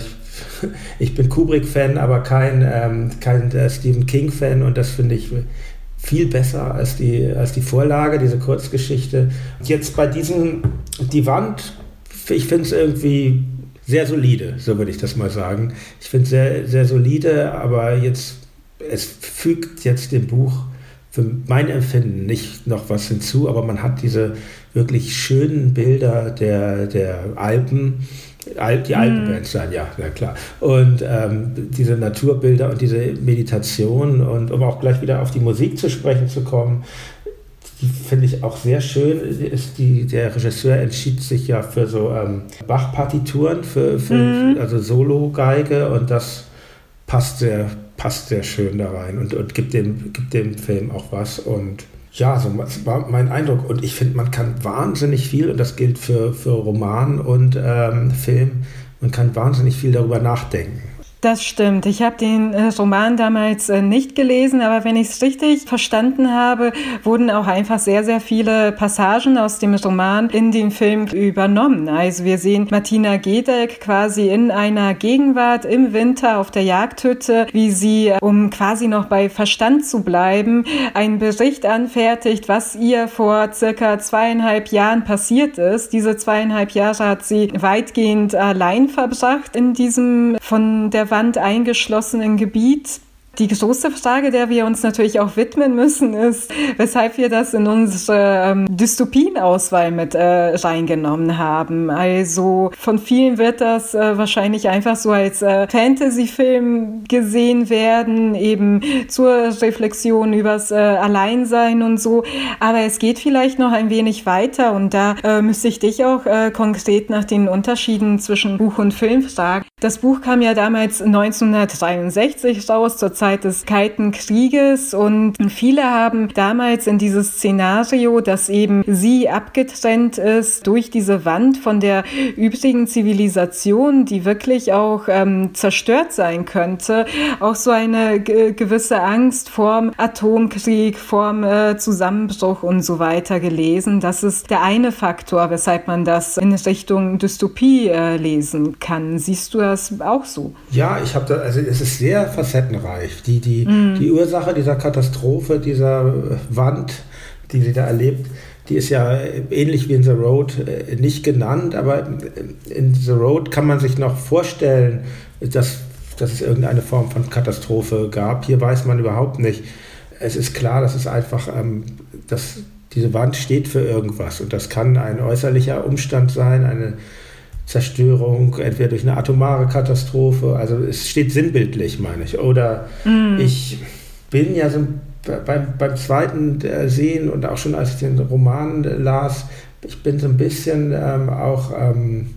ich bin Kubrick-Fan, aber kein, ähm, kein äh, Stephen King-Fan und das finde ich viel besser als die, als die Vorlage, diese Kurzgeschichte. Jetzt bei diesem, die Wand, ich finde es irgendwie sehr solide, so würde ich das mal sagen. Ich finde es sehr, sehr solide, aber jetzt, es fügt jetzt dem Buch für mein Empfinden nicht noch was hinzu, aber man hat diese wirklich schönen Bilder der, der Alpen, die Alpen werden es sein, ja, ja klar. Und ähm, diese Naturbilder und diese Meditation und um auch gleich wieder auf die Musik zu sprechen zu kommen, die finde ich auch sehr schön. Ist die, der Regisseur entschied sich ja für so ähm, Bach-Partituren, für, für mhm. also Solo-Geige und das passt sehr, passt sehr schön da rein und, und gibt, dem, gibt dem Film auch was und ja, so war mein Eindruck. Und ich finde, man kann wahnsinnig viel, und das gilt für, für Roman und ähm, Film, man kann wahnsinnig viel darüber nachdenken. Das stimmt. Ich habe den äh, Roman damals äh, nicht gelesen, aber wenn ich es richtig verstanden habe, wurden auch einfach sehr, sehr viele Passagen aus dem Roman in den Film übernommen. Also wir sehen Martina Gedeck quasi in einer Gegenwart im Winter auf der Jagdhütte, wie sie, um quasi noch bei Verstand zu bleiben, einen Bericht anfertigt, was ihr vor circa zweieinhalb Jahren passiert ist. Diese zweieinhalb Jahre hat sie weitgehend allein verbracht in diesem von der Wand eingeschlossenen Gebiet. Die große Frage, der wir uns natürlich auch widmen müssen, ist, weshalb wir das in unsere ähm, Dystopienauswahl mit äh, reingenommen haben. Also von vielen wird das äh, wahrscheinlich einfach so als äh, Fantasy-Film gesehen werden, eben zur Reflexion übers äh, Alleinsein und so. Aber es geht vielleicht noch ein wenig weiter und da äh, müsste ich dich auch äh, konkret nach den Unterschieden zwischen Buch und Film fragen. Das Buch kam ja damals neunzehnhundertdreiundsechzig raus, zur Zeit des Kalten Krieges und viele haben damals in dieses Szenario, dass eben sie abgetrennt ist durch diese Wand von der übrigen Zivilisation, die wirklich auch ähm, zerstört sein könnte, auch so eine g- gewisse Angst vorm Atomkrieg, vorm äh, Zusammenbruch und so weiter gelesen. Das ist der eine Faktor, weshalb man das in Richtung Dystopie äh, lesen kann. Siehst du das auch so? Ja, ich habe da, also es ist sehr facettenreich. Die, die, mm. die Ursache dieser Katastrophe, dieser Wand, die sie da erlebt, die ist ja ähnlich wie in The Road nicht genannt, aber in The Road kann man sich noch vorstellen, dass, dass es irgendeine Form von Katastrophe gab. Hier weiß man überhaupt nicht. Es ist klar, dass es einfach, ähm, dass diese Wand steht für irgendwas und das kann ein äußerlicher Umstand sein, eine Zerstörung, entweder durch eine atomare Katastrophe, also es steht sinnbildlich, meine ich. Oder mm. ich bin ja so beim, beim zweiten Sehen und auch schon als ich den Roman las, ich bin so ein bisschen ähm, auch ähm,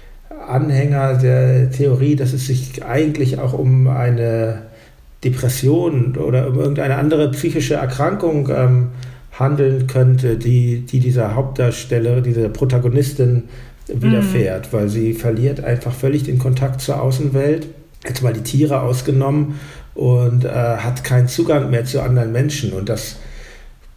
Anhänger der Theorie, dass es sich eigentlich auch um eine Depression oder um irgendeine andere psychische Erkrankung ähm, handeln könnte, die, die dieser Hauptdarsteller, diese Protagonistin widerfährt, mhm. weil sie verliert einfach völlig den Kontakt zur Außenwelt, jetzt mal die Tiere ausgenommen und äh, hat keinen Zugang mehr zu anderen Menschen und das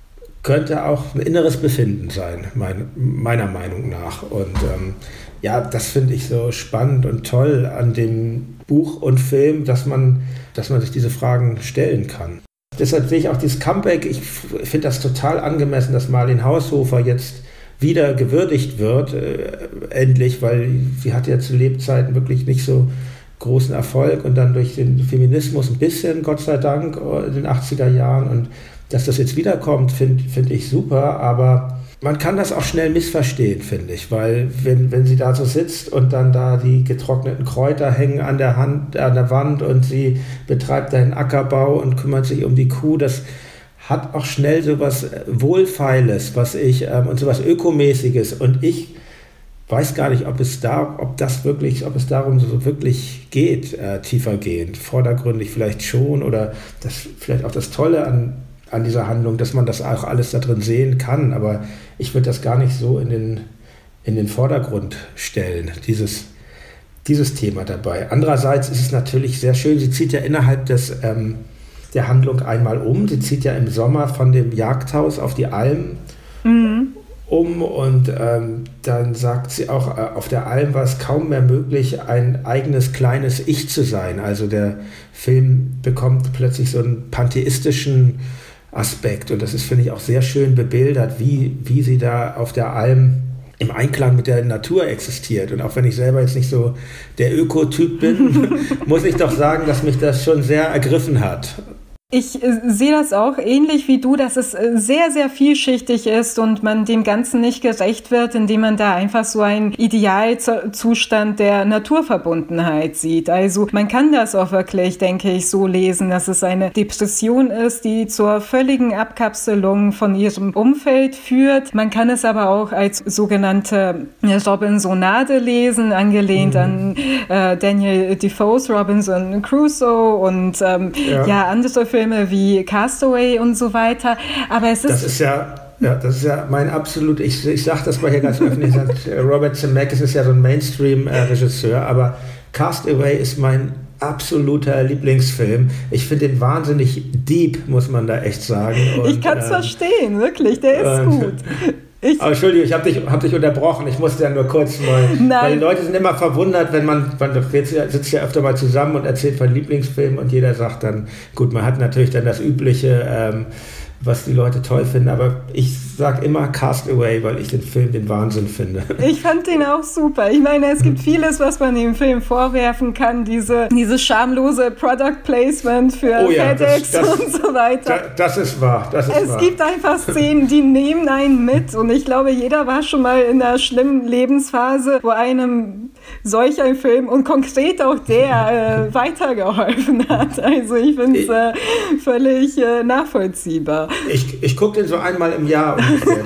könnte auch ein inneres Befinden sein, mein, meiner Meinung nach. Und ähm, ja, das finde ich so spannend und toll an dem Buch und Film, dass man, dass man sich diese Fragen stellen kann. Deshalb sehe ich auch dieses Comeback, ich finde das total angemessen, dass Marleen Haushofer jetzt wieder gewürdigt wird, äh, endlich, weil sie hatte ja zu Lebzeiten wirklich nicht so großen Erfolg und dann durch den Feminismus ein bisschen, Gott sei Dank, in den achtziger Jahren, und dass das jetzt wiederkommt, finde find ich super, aber man kann das auch schnell missverstehen, finde ich, weil wenn, wenn sie da so sitzt und dann da die getrockneten Kräuter hängen an der Hand, an der Wand und sie betreibt einen Ackerbau und kümmert sich um die Kuh, das hat auch schnell so was Wohlfeiles, was ich, ähm, und so was Ökomäßiges, und ich weiß gar nicht, ob es da, ob das wirklich, ob es darum so wirklich geht, äh, tiefergehend, vordergründig vielleicht schon, oder das vielleicht auch das Tolle an an dieser Handlung, dass man das auch alles da drin sehen kann, aber ich würde das gar nicht so in den, in den Vordergrund stellen, dieses, dieses Thema dabei. Andererseits ist es natürlich sehr schön, sie zieht ja innerhalb des, ähm, der Handlung einmal um, sie zieht ja im Sommer von dem Jagdhaus auf die Alm mhm. um, und ähm, dann sagt sie auch, äh, auf der Alm war es kaum mehr möglich, ein eigenes kleines Ich zu sein. Also der Film bekommt plötzlich so einen pantheistischen Aspekt, und das ist, finde ich, auch sehr schön bebildert, wie, wie sie da auf der Alm im Einklang mit der Natur existiert. Und auch wenn ich selber jetzt nicht so der Ökotyp bin, muss ich doch sagen, dass mich das schon sehr ergriffen hat. Ich äh, sehe das auch ähnlich wie du, dass es äh, sehr, sehr vielschichtig ist und man dem Ganzen nicht gerecht wird, indem man da einfach so einen Idealzustand der Naturverbundenheit sieht. Also man kann das auch wirklich, denke ich, so lesen, dass es eine Depression ist, die zur völligen Abkapselung von ihrem Umfeld führt. Man kann es aber auch als sogenannte Robinsonade lesen, angelehnt mhm. an äh, Daniel Defoes Robinson Crusoe und ähm, ja. ja, andere Filme wie Castaway und so weiter, aber es ist... Das ist ja, ja, das ist ja mein absolut, ich, ich sage das mal hier ganz öffentlich, Robert Zemeckis ist ja so ein Mainstream-Regisseur, aber Castaway ist mein absoluter Lieblingsfilm. Ich finde den wahnsinnig deep, muss man da echt sagen. Und, ich kann es ähm, verstehen, wirklich, der ist ähm, gut. Ich Aber Entschuldigung, ich habe dich, hab dich unterbrochen. Ich musste ja nur kurz mal... Nein. Weil die Leute sind immer verwundert, wenn man... Man sitzt ja öfter mal zusammen und erzählt von Lieblingsfilmen und jeder sagt dann... Gut, man hat natürlich dann das Übliche, ähm, was die Leute toll finden, aber ich sage immer Castaway, weil ich den Film den Wahnsinn finde. Ich fand den auch super. Ich meine, es gibt vieles, was man dem Film vorwerfen kann. Diese, dieses schamlose Product Placement für oh ja, FedEx das, das, und so weiter. Das, das ist wahr. Das ist es wahr. gibt einfach Szenen, die nehmen einen mit. Und ich glaube, jeder war schon mal in einer schlimmen Lebensphase, wo einem solch ein Film und konkret auch der äh, weitergeholfen hat. Also ich finde es äh, völlig äh, nachvollziehbar. Ich, ich gucke den so einmal im Jahr ungefähr.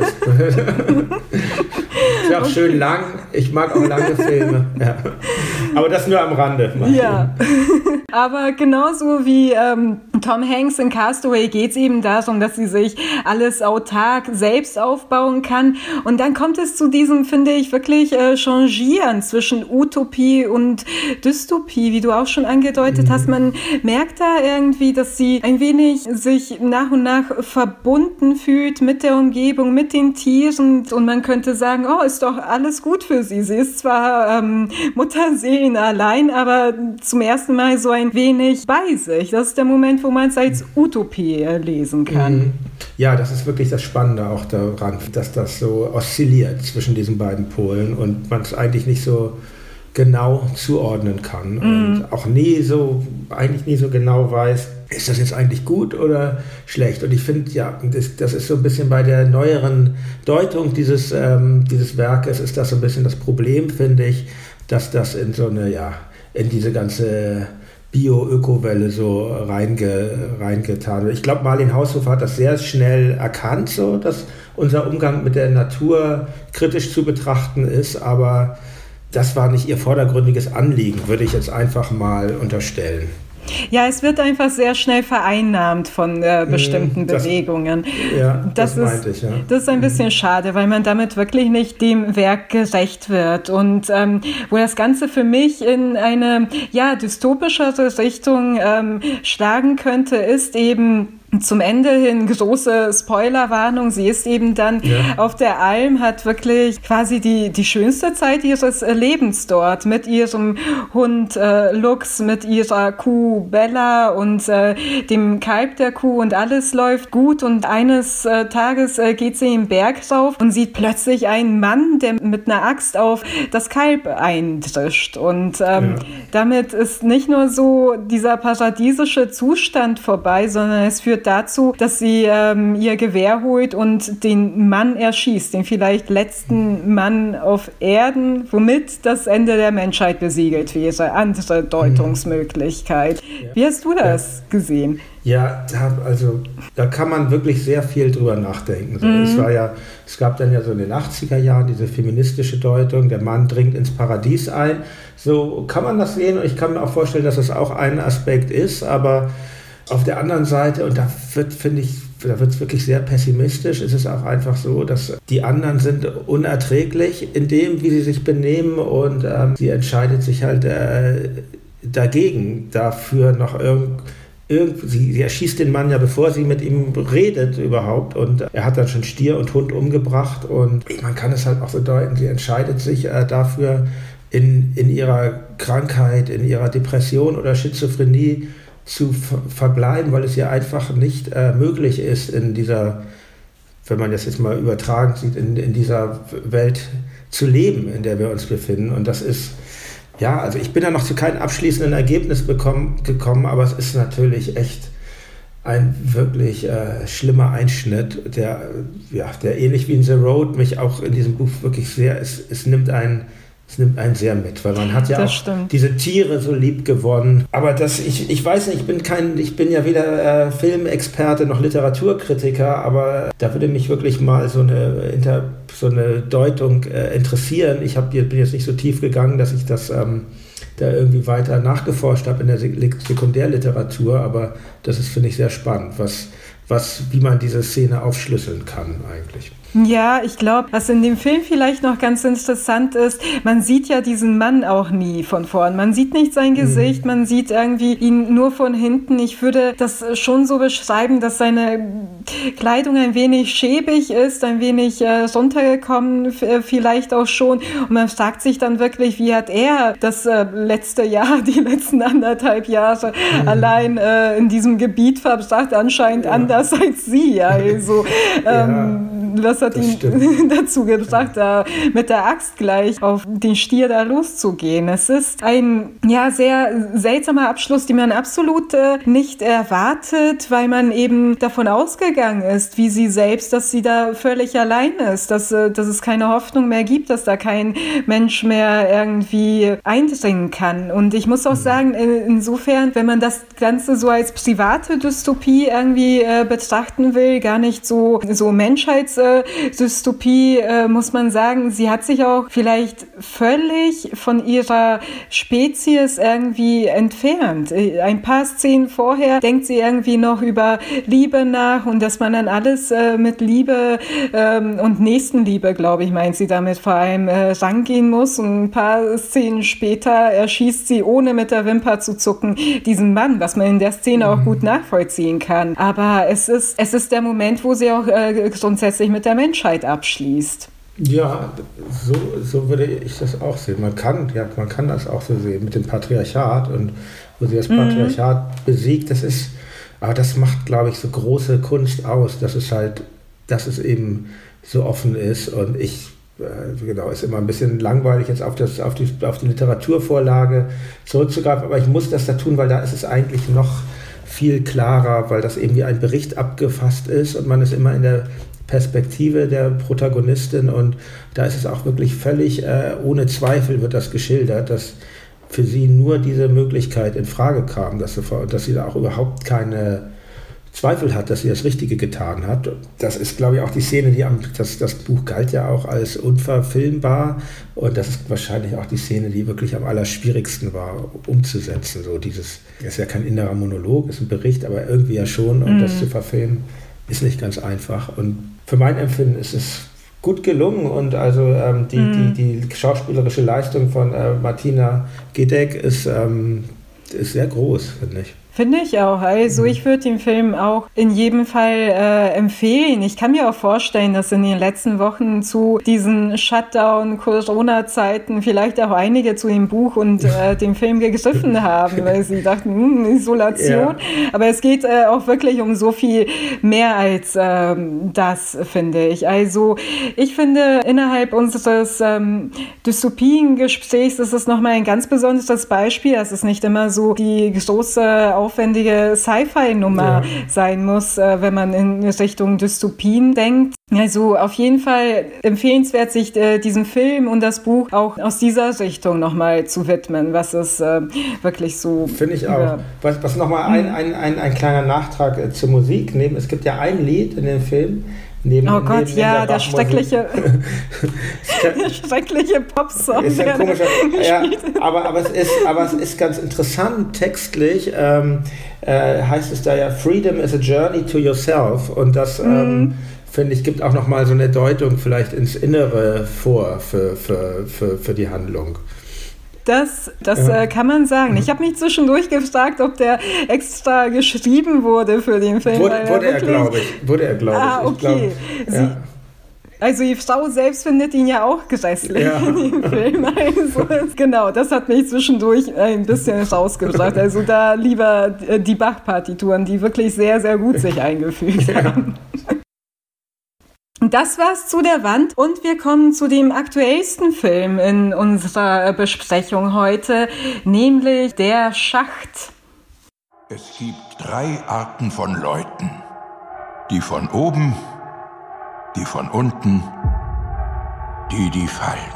Ist ja auch schön lang. Ich mag auch lange Filme. Ja. Aber das nur am Rande. Ja. Aber genauso wie ähm, Tom Hanks in Castaway geht es eben darum, dass sie sich alles autark selbst aufbauen kann. Und dann kommt es zu diesem, finde ich, wirklich äh, Changieren zwischen Utopie und Dystopie, wie du auch schon angedeutet mhm. hast. Man merkt da irgendwie, dass sie ein wenig sich nach und nach verbunden fühlt mit der Umgebung, mit den Tieren. Und man könnte sagen, oh, ist doch alles gut für sie. Sie ist zwar ähm, Mutterseelen allein, aber zum ersten Mal so ein wenig bei sich. Das ist der Moment, wo man es als Utopie lesen kann. Ja, das ist wirklich das Spannende auch daran, dass das so oszilliert zwischen diesen beiden Polen und man es eigentlich nicht so genau zuordnen kann mm. und auch nie so, eigentlich nie so genau weiß, ist das jetzt eigentlich gut oder schlecht? Und ich finde, ja, das, das ist so ein bisschen bei der neueren Deutung dieses, ähm, dieses Werkes, ist das so ein bisschen das Problem, finde ich, dass das in so eine, ja, in diese ganze Bio-Öko-Welle so reinge, reingetan wird. Ich glaube, Marleen Haushofer hat das sehr schnell erkannt, so, dass unser Umgang mit der Natur kritisch zu betrachten ist, aber das war nicht ihr vordergründiges Anliegen, würde ich jetzt einfach mal unterstellen. Ja, es wird einfach sehr schnell vereinnahmt von äh, bestimmten das, Bewegungen. Ja, das, das meinte ist, ich, ja. Das ist ein bisschen schade, weil man damit wirklich nicht dem Werk gerecht wird. Und ähm, wo das Ganze für mich in eine ja, dystopischere Richtung ähm, schlagen könnte, ist eben Zum Ende hin große Spoilerwarnung. Sie ist eben dann ja. auf der Alm, hat wirklich quasi die, die schönste Zeit ihres Lebens dort mit ihrem Hund äh, Lux, mit ihrer Kuh Bella und äh, dem Kalb der Kuh und alles läuft gut. Und eines äh, Tages äh, geht sie im Berg rauf und sieht plötzlich einen Mann, der mit einer Axt auf das Kalb eindrischt. Und ähm, ja. damit ist nicht nur so dieser paradiesische Zustand vorbei, sondern es führt dazu, dass sie ähm, ihr Gewehr holt und den Mann erschießt, den vielleicht letzten Mann auf Erden, womit das Ende der Menschheit besiegelt wäre. Andere Deutungsmöglichkeit. Ja. Wie hast du das ja. gesehen? Ja, also da kann man wirklich sehr viel drüber nachdenken. So, mhm. es war ja, es gab dann ja so in den achtziger Jahren diese feministische Deutung, der Mann dringt ins Paradies ein. So kann man das sehen und ich kann mir auch vorstellen, dass das auch ein Aspekt ist, aber auf der anderen Seite, und da wird, finde ich, da wird es wirklich sehr pessimistisch, ist es auch einfach so, dass die anderen sind unerträglich in dem, wie sie sich benehmen und ähm, sie entscheidet sich halt äh, dagegen, dafür noch irgend, irgend sie, sie erschießt den Mann ja, bevor sie mit ihm redet überhaupt und er hat dann schon Stier und Hund umgebracht und man kann es halt auch so deuten, sie entscheidet sich äh, dafür in, in ihrer Krankheit, in ihrer Depression oder Schizophrenie zu ver- verbleiben, weil es ja einfach nicht äh, möglich ist, in dieser, wenn man das jetzt mal übertragen sieht, in, in dieser Welt zu leben, in der wir uns befinden. Und das ist, ja, also ich bin da noch zu keinem abschließenden Ergebnis bekommen, gekommen, aber es ist natürlich echt ein wirklich äh, schlimmer Einschnitt, der, ja, der ähnlich wie in The Road mich auch in diesem Buch wirklich sehr, es, es nimmt einen Es nimmt einen sehr mit, weil man hat ja das auch stimmt. diese Tiere so lieb gewonnen. Aber das, ich, ich weiß nicht, ich bin kein, ich bin ja weder äh, Filmexperte noch Literaturkritiker, aber da würde mich wirklich mal so eine, Inter, so eine Deutung äh, interessieren. Ich hab, bin jetzt nicht so tief gegangen, dass ich das ähm, da irgendwie weiter nachgeforscht habe in der Sekundärliteratur, aber das ist, finde ich, sehr spannend, was, was, wie man diese Szene aufschlüsseln kann eigentlich. Ja, ich glaube, was in dem Film vielleicht noch ganz interessant ist, man sieht ja diesen Mann auch nie von vorn. Man sieht nicht sein Gesicht, mhm. man sieht irgendwie ihn nur von hinten. Ich würde das schon so beschreiben, dass seine Kleidung ein wenig schäbig ist, ein wenig äh, runtergekommen f- vielleicht auch schon. Und man fragt sich dann wirklich, wie hat er das äh, letzte Jahr, die letzten anderthalb Jahre mhm. allein äh, in diesem Gebiet verbracht, anscheinend ja. anders als sie. Also ähm, ja. was hat das ihn stimmt. dazu gebracht, da mit der Axt gleich auf den Stier da loszugehen. Es ist ein ja sehr seltsamer Abschluss, den man absolut äh, nicht erwartet, weil man eben davon ausgegangen ist, wie sie selbst, dass sie da völlig allein ist, dass, äh, dass es keine Hoffnung mehr gibt, dass da kein Mensch mehr irgendwie eindringen kann. Und ich muss auch mhm. sagen, in, insofern, wenn man das Ganze so als private Dystopie irgendwie äh, betrachten will, gar nicht so, so Menschheits- äh, Dystopie, äh, muss man sagen, sie hat sich auch vielleicht völlig von ihrer Spezies irgendwie entfernt. Ein paar Szenen vorher denkt sie irgendwie noch über Liebe nach und dass man dann alles äh, mit Liebe ähm, und Nächstenliebe, glaube ich, meint sie damit vor allem äh, rangehen muss. Und ein paar Szenen später erschießt sie, ohne mit der Wimper zu zucken, diesen Mann, was man in der Szene mhm. auch gut nachvollziehen kann. Aber es ist, es ist der Moment, wo sie auch äh, grundsätzlich mit der Menschheit abschließt. Ja, so, so würde ich das auch sehen. Man kann, ja, man kann das auch so sehen mit dem Patriarchat und wo sie das Patriarchat mhm. besiegt. Das ist, aber das macht, glaube ich, so große Kunst aus, dass es halt, dass es eben so offen ist. Und ich, äh, genau, ist immer ein bisschen langweilig, jetzt auf, das, auf, die, auf die Literaturvorlage zurückzugreifen. Aber ich muss das da tun, weil da ist es eigentlich noch viel klarer, weil das eben wie ein Bericht abgefasst ist und man ist immer in der Perspektive der Protagonistin und da ist es auch wirklich völlig äh, ohne Zweifel wird das geschildert, dass für sie nur diese Möglichkeit in Frage kam, dass sie, dass sie da auch überhaupt keine Zweifel hat, dass sie das Richtige getan hat. Das ist, glaube ich, auch die Szene, die am, das, das Buch galt ja auch als unverfilmbar und das ist wahrscheinlich auch die Szene, die wirklich am allerschwierigsten war, umzusetzen. So dieses, das ist ja kein innerer Monolog, ist ein Bericht, aber irgendwie ja schon und mhm. das zu verfilmen ist nicht ganz einfach und für mein Empfinden ist es gut gelungen und also ähm, die, mhm. die, die schauspielerische Leistung von äh, Martina Gedeck ist, ähm, ist sehr groß, finde ich. Finde ich auch. Also ich würde den Film auch in jedem Fall äh, empfehlen. Ich kann mir auch vorstellen, dass in den letzten Wochen zu diesen Shutdown-Corona-Zeiten vielleicht auch einige zu dem Buch und äh, dem Film gegriffen haben, weil sie dachten, hm, Isolation. Ja. Aber es geht äh, auch wirklich um so viel mehr als ähm, das, finde ich. Also ich finde, innerhalb unseres ähm, Dystopien-Gesprächs ist es nochmal ein ganz besonderes Beispiel. Es ist nicht immer so die große aufwendige Sci-Fi-Nummer ja. sein muss, äh, wenn man in Richtung Dystopien denkt. Also auf jeden Fall empfehlenswert, sich äh, diesem Film und das Buch auch aus dieser Richtung nochmal zu widmen, was es äh, wirklich so... Finde ich auch. Was, was nochmal ein, ein, ein, ein kleiner Nachtrag äh, zur Musik nehmen. Es gibt ja ein Lied in dem Film, Neben, oh Gott, neben ja, der, der schreckliche, der schreckliche Popsong. Ist ein komischer, ja, aber, aber, es ist, aber es ist ganz interessant, textlich ähm, äh, heißt es da ja, Freedom is a journey to yourself, und das, mm. ähm, finde ich, gibt auch nochmal so eine Deutung vielleicht ins Innere vor für, für, für, für die Handlung. Das, das ja. äh, kann man sagen. Ich habe mich zwischendurch gefragt, ob der extra geschrieben wurde für den Film. Wurde, wurde er, glaube ich. Wurde er, glaube ich. Ah, okay. Ich glaub, ja. Also die Frau selbst findet ihn ja auch grässlich ja. in dem Film. Also, genau, das hat mich zwischendurch ein bisschen rausgebracht. Also da lieber die Bach-Partituren, die wirklich sehr, sehr gut sich eingefügt ja. haben. Das war's zu der Wand, und wir kommen zu dem aktuellsten Film in unserer Besprechung heute, nämlich Der Schacht. Es gibt drei Arten von Leuten. Die von oben, die von unten, die, die fallen.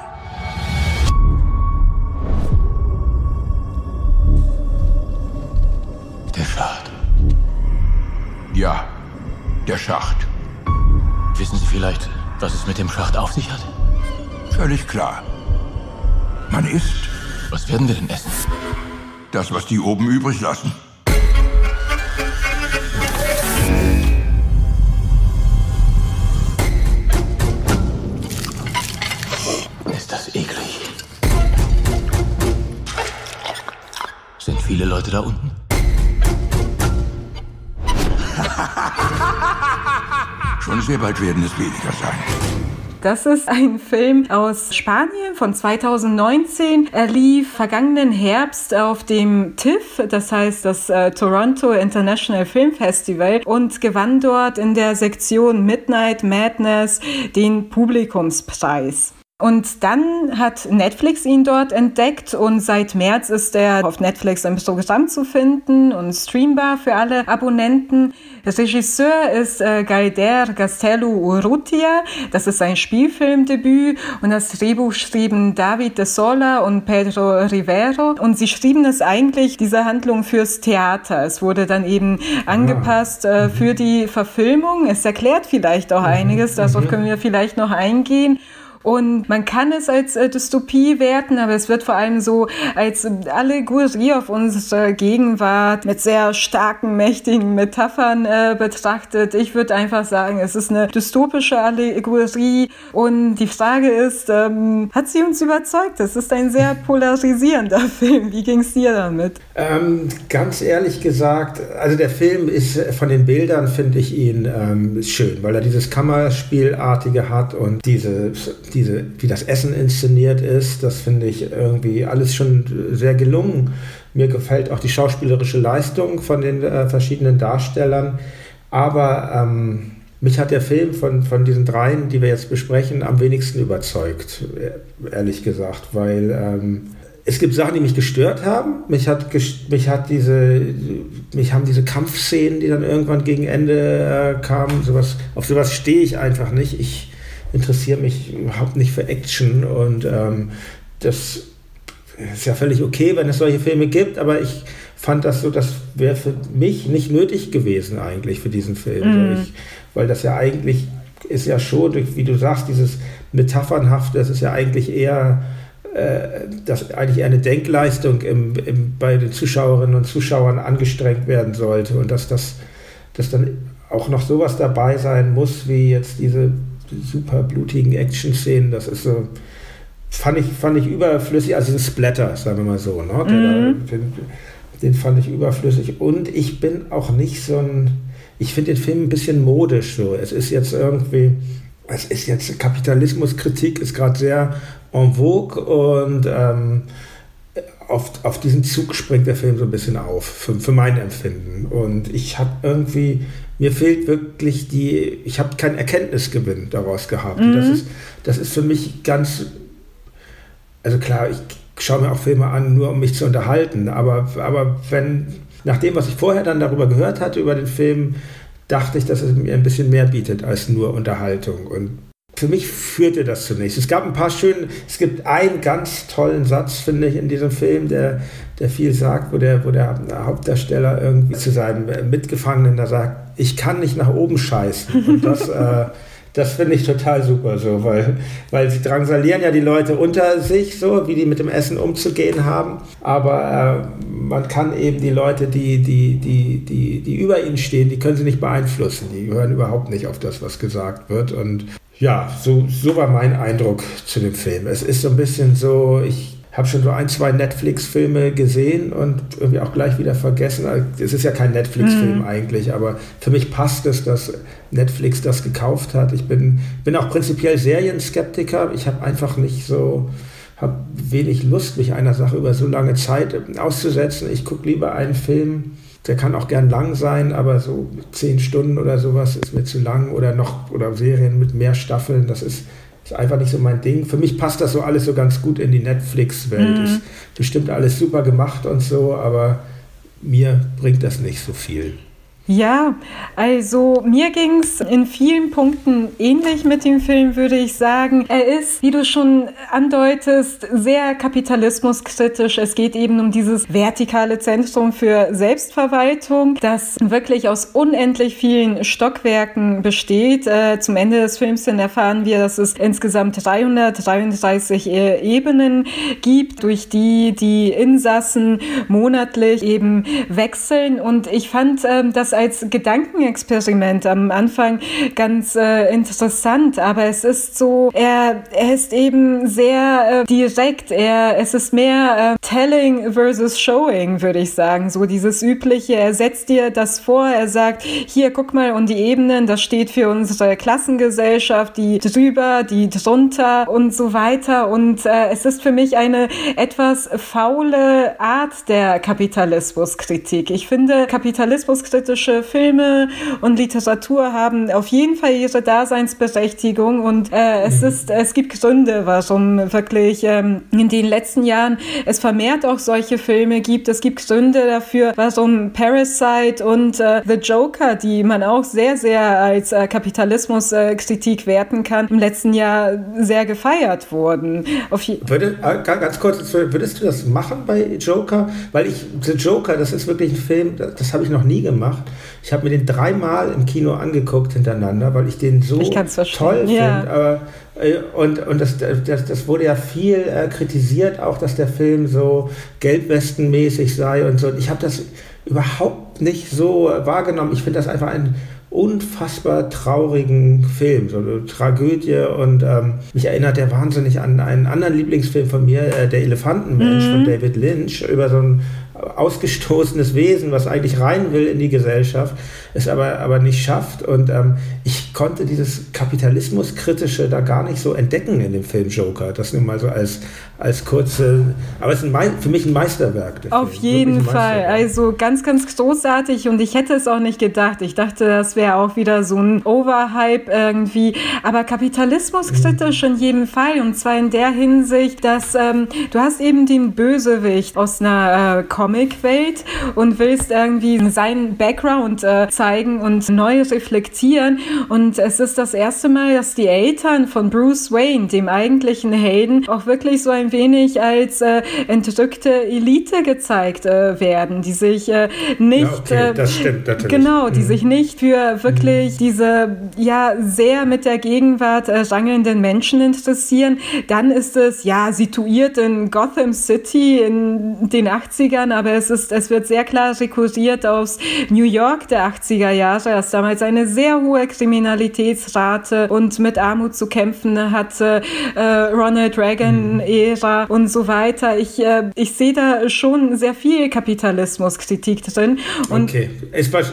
Der Schacht. Ja, der Schacht. Wissen Sie vielleicht, was es mit dem Schacht auf sich hat? Völlig klar. Man isst. Was werden wir denn essen? Das, was die oben übrig lassen. Ist das eklig. Sind viele Leute da unten? Schon sehr bald werden es weniger sein. Das ist ein Film aus Spanien von zweitausendneunzehn. Er lief vergangenen Herbst auf dem T I F F, das heißt das äh, Toronto International Film Festival, und gewann dort in der Sektion Midnight Madness den Publikumspreis. Und dann hat Netflix ihn dort entdeckt, und seit März ist er auf Netflix im Programm zu finden und streambar für alle Abonnenten. Der Regisseur ist äh, Galder Castelo Urrutia. Das ist sein Spielfilmdebüt, und das Drehbuch schrieben David de Sola und Pedro Rivero. Und sie schrieben es eigentlich, diese Handlung, fürs Theater. Es wurde dann eben angepasst äh, für die Verfilmung. Es erklärt vielleicht auch einiges, darauf können wir vielleicht noch eingehen. Und man kann es als äh, Dystopie werten, aber es wird vor allem so als Allegorie auf unsere Gegenwart mit sehr starken, mächtigen Metaphern äh, betrachtet. Ich würde einfach sagen, es ist eine dystopische Allegorie, und die Frage ist, ähm, hat sie uns überzeugt? Es ist ein sehr polarisierender Film. Wie ging es dir damit? Ähm, ganz ehrlich gesagt, also der Film ist von den Bildern, finde ich ihn ähm, schön, weil er dieses Kammerspielartige hat und diese Diese, wie das Essen inszeniert ist, das finde ich irgendwie alles schon sehr gelungen. Mir gefällt auch die schauspielerische Leistung von den äh, verschiedenen Darstellern. Aber ähm, mich hat der Film von, von diesen dreien, die wir jetzt besprechen, am wenigsten überzeugt, ehrlich gesagt. Weil ähm, es gibt Sachen, die mich gestört haben. Mich hat, mich hat diese, mich haben diese Kampfszenen, die dann irgendwann gegen Ende äh, kamen, sowas, auf sowas stehe ich einfach nicht. Ich interessiere mich überhaupt nicht für Action, und ähm, das ist ja völlig okay, wenn es solche Filme gibt, aber ich fand das so, das wäre für mich nicht nötig gewesen eigentlich für diesen Film, mm. so ich, weil das ja eigentlich ist ja schon, wie du sagst, dieses Metaphernhafte, das ist ja eigentlich eher äh, dass eigentlich eher eine Denkleistung im, im, bei den Zuschauerinnen und Zuschauern angestrengt werden sollte, und dass das dass dann auch noch sowas dabei sein muss, wie jetzt diese super blutigen Action-Szenen, das ist so, fand ich, fand ich überflüssig, also ein Splatter, sagen wir mal so, ne? Der, mhm. der, den fand ich überflüssig. Und ich bin auch nicht so ein, ich finde den Film ein bisschen modisch so. Es ist jetzt irgendwie, es ist jetzt, Kapitalismuskritik ist gerade sehr en vogue und ähm, auf, auf diesen Zug springt der Film so ein bisschen auf, für, für mein Empfinden. Und ich habe irgendwie, mir fehlt wirklich die, ich habe keinen Erkenntnisgewinn daraus gehabt. Mhm. Das ist, das ist für mich ganz, also klar, ich schaue mir auch Filme an, nur um mich zu unterhalten, aber, aber wenn, nach dem, was ich vorher dann darüber gehört hatte, über den Film, dachte ich, dass es mir ein bisschen mehr bietet als nur Unterhaltung. Und für mich führte das zunächst. Es gab ein paar schöne, es gibt einen ganz tollen Satz, finde ich, in diesem Film, der, der viel sagt, wo der, wo der Hauptdarsteller irgendwie zu seinem Mitgefangenen da sagt, ich kann nicht nach oben scheißen. Und das, äh, das finde ich total super, so, weil, weil sie drangsalieren ja die Leute unter sich, so, wie die mit dem Essen umzugehen haben. Aber äh, man kann eben die Leute, die, die, die, die, die über ihnen stehen, die können sie nicht beeinflussen. Die hören überhaupt nicht auf das, was gesagt wird. Und ja, so, so war mein Eindruck zu dem Film. Es ist so ein bisschen so, ich habe schon so ein, zwei Netflix-Filme gesehen und irgendwie auch gleich wieder vergessen. Es ist ja kein Netflix-Film mhm. eigentlich, aber für mich passt es, dass Netflix das gekauft hat. Ich bin, bin auch prinzipiell Serienskeptiker. Ich habe einfach nicht so, habe wenig Lust, mich einer Sache über so lange Zeit auszusetzen. Ich gucke lieber einen Film, der kann auch gern lang sein, aber so zehn Stunden oder sowas ist mir zu lang, oder noch, oder Serien mit mehr Staffeln, das ist, ist einfach nicht so mein Ding. Für mich passt das so alles so ganz gut in die Netflix-Welt. Mhm. Ist bestimmt alles super gemacht und so, aber mir bringt das nicht so viel. Ja, also mir ging es in vielen Punkten ähnlich mit dem Film, würde ich sagen. Er ist, wie du schon andeutest, sehr kapitalismuskritisch. Es geht eben um dieses vertikale Zentrum für Selbstverwaltung, das wirklich aus unendlich vielen Stockwerken besteht. Äh, zum Ende des Films hin erfahren wir, dass es insgesamt dreihundertdreiunddreißig äh, Ebenen gibt, durch die die Insassen monatlich eben wechseln. Und ich fand äh, das als Gedankenexperiment am Anfang ganz äh, interessant, aber es ist so, er, er ist eben sehr äh, direkt, er, es ist mehr äh, Telling versus Showing, würde ich sagen, so dieses übliche, er setzt dir das vor, er sagt, hier, guck mal, und die Ebenen, das steht für unsere Klassengesellschaft, die drüber, die drunter und so weiter, und äh, es ist für mich eine etwas faule Art der Kapitalismuskritik. Ich finde, kapitalismuskritische Filme und Literatur haben auf jeden Fall ihre Daseinsberechtigung, und äh, es ist, es gibt Gründe, warum wirklich ähm, in den letzten Jahren es vermehrt auch solche Filme gibt. Es gibt Gründe dafür, warum Parasite und äh, The Joker, die man auch sehr, sehr als äh, Kapitalismuskritik äh, werten kann, im letzten Jahr sehr gefeiert wurden. Auf je- Würde, äh, ganz kurz, würdest du das machen bei Joker? Weil ich, The Joker, das ist wirklich ein Film, das, das habe ich noch nie gemacht. Ich habe mir den dreimal im Kino angeguckt hintereinander, weil ich den so ich toll finde. Ja. Aber, äh, und und das, das, das wurde ja viel äh, kritisiert, auch dass der Film so gelbwestenmäßig sei und so. Und ich habe das überhaupt nicht so äh, wahrgenommen. Ich finde das einfach ein unfassbar traurigen Film, so eine Tragödie, und ähm, mich erinnert der wahnsinnig an einen anderen Lieblingsfilm von mir, äh, Der Elefantenmensch mhm. von David Lynch, über so ein ausgestoßenes Wesen, was eigentlich rein will in die Gesellschaft, es aber, aber nicht schafft. Und ähm, ich konnte dieses Kapitalismuskritische da gar nicht so entdecken in dem Film Joker. Das nur mal so als, als kurze, aber es ist ein, für mich ein Meisterwerk. Auf Film. jeden Fall, also ganz, ganz großartig, und ich hätte es auch nicht gedacht. Ich dachte, das wäre auch wieder so ein Overhype irgendwie, aber kapitalismuskritisch mhm. in jedem Fall, und zwar in der Hinsicht, dass ähm, du hast eben den Bösewicht aus einer äh, Comicwelt und willst irgendwie seinen Background äh, zeigen und neu reflektieren, und es ist das erste Mal, dass die Eltern von Bruce Wayne, dem eigentlichen Helden, auch wirklich so ein wenig als äh, entrückte Elite gezeigt äh, werden, die sich äh, nicht ja, okay, das stimmt natürlich. genau, die mhm. sich nicht für wirklich mhm. diese ja sehr mit der Gegenwart äh, rangelnden Menschen interessieren. Dann ist es ja situiert in Gotham City in den achtzigern, aber es ist, es wird sehr klar rekurriert aus New York der achtziger Jahre, das damals eine sehr hohe Kriminalität Kriminalitätsrate und mit Armut zu kämpfen hatte, äh, Ronald Reagan-Ära und so weiter. Ich, äh, ich sehe da schon sehr viel Kapitalismuskritik drin. Und okay, ist was...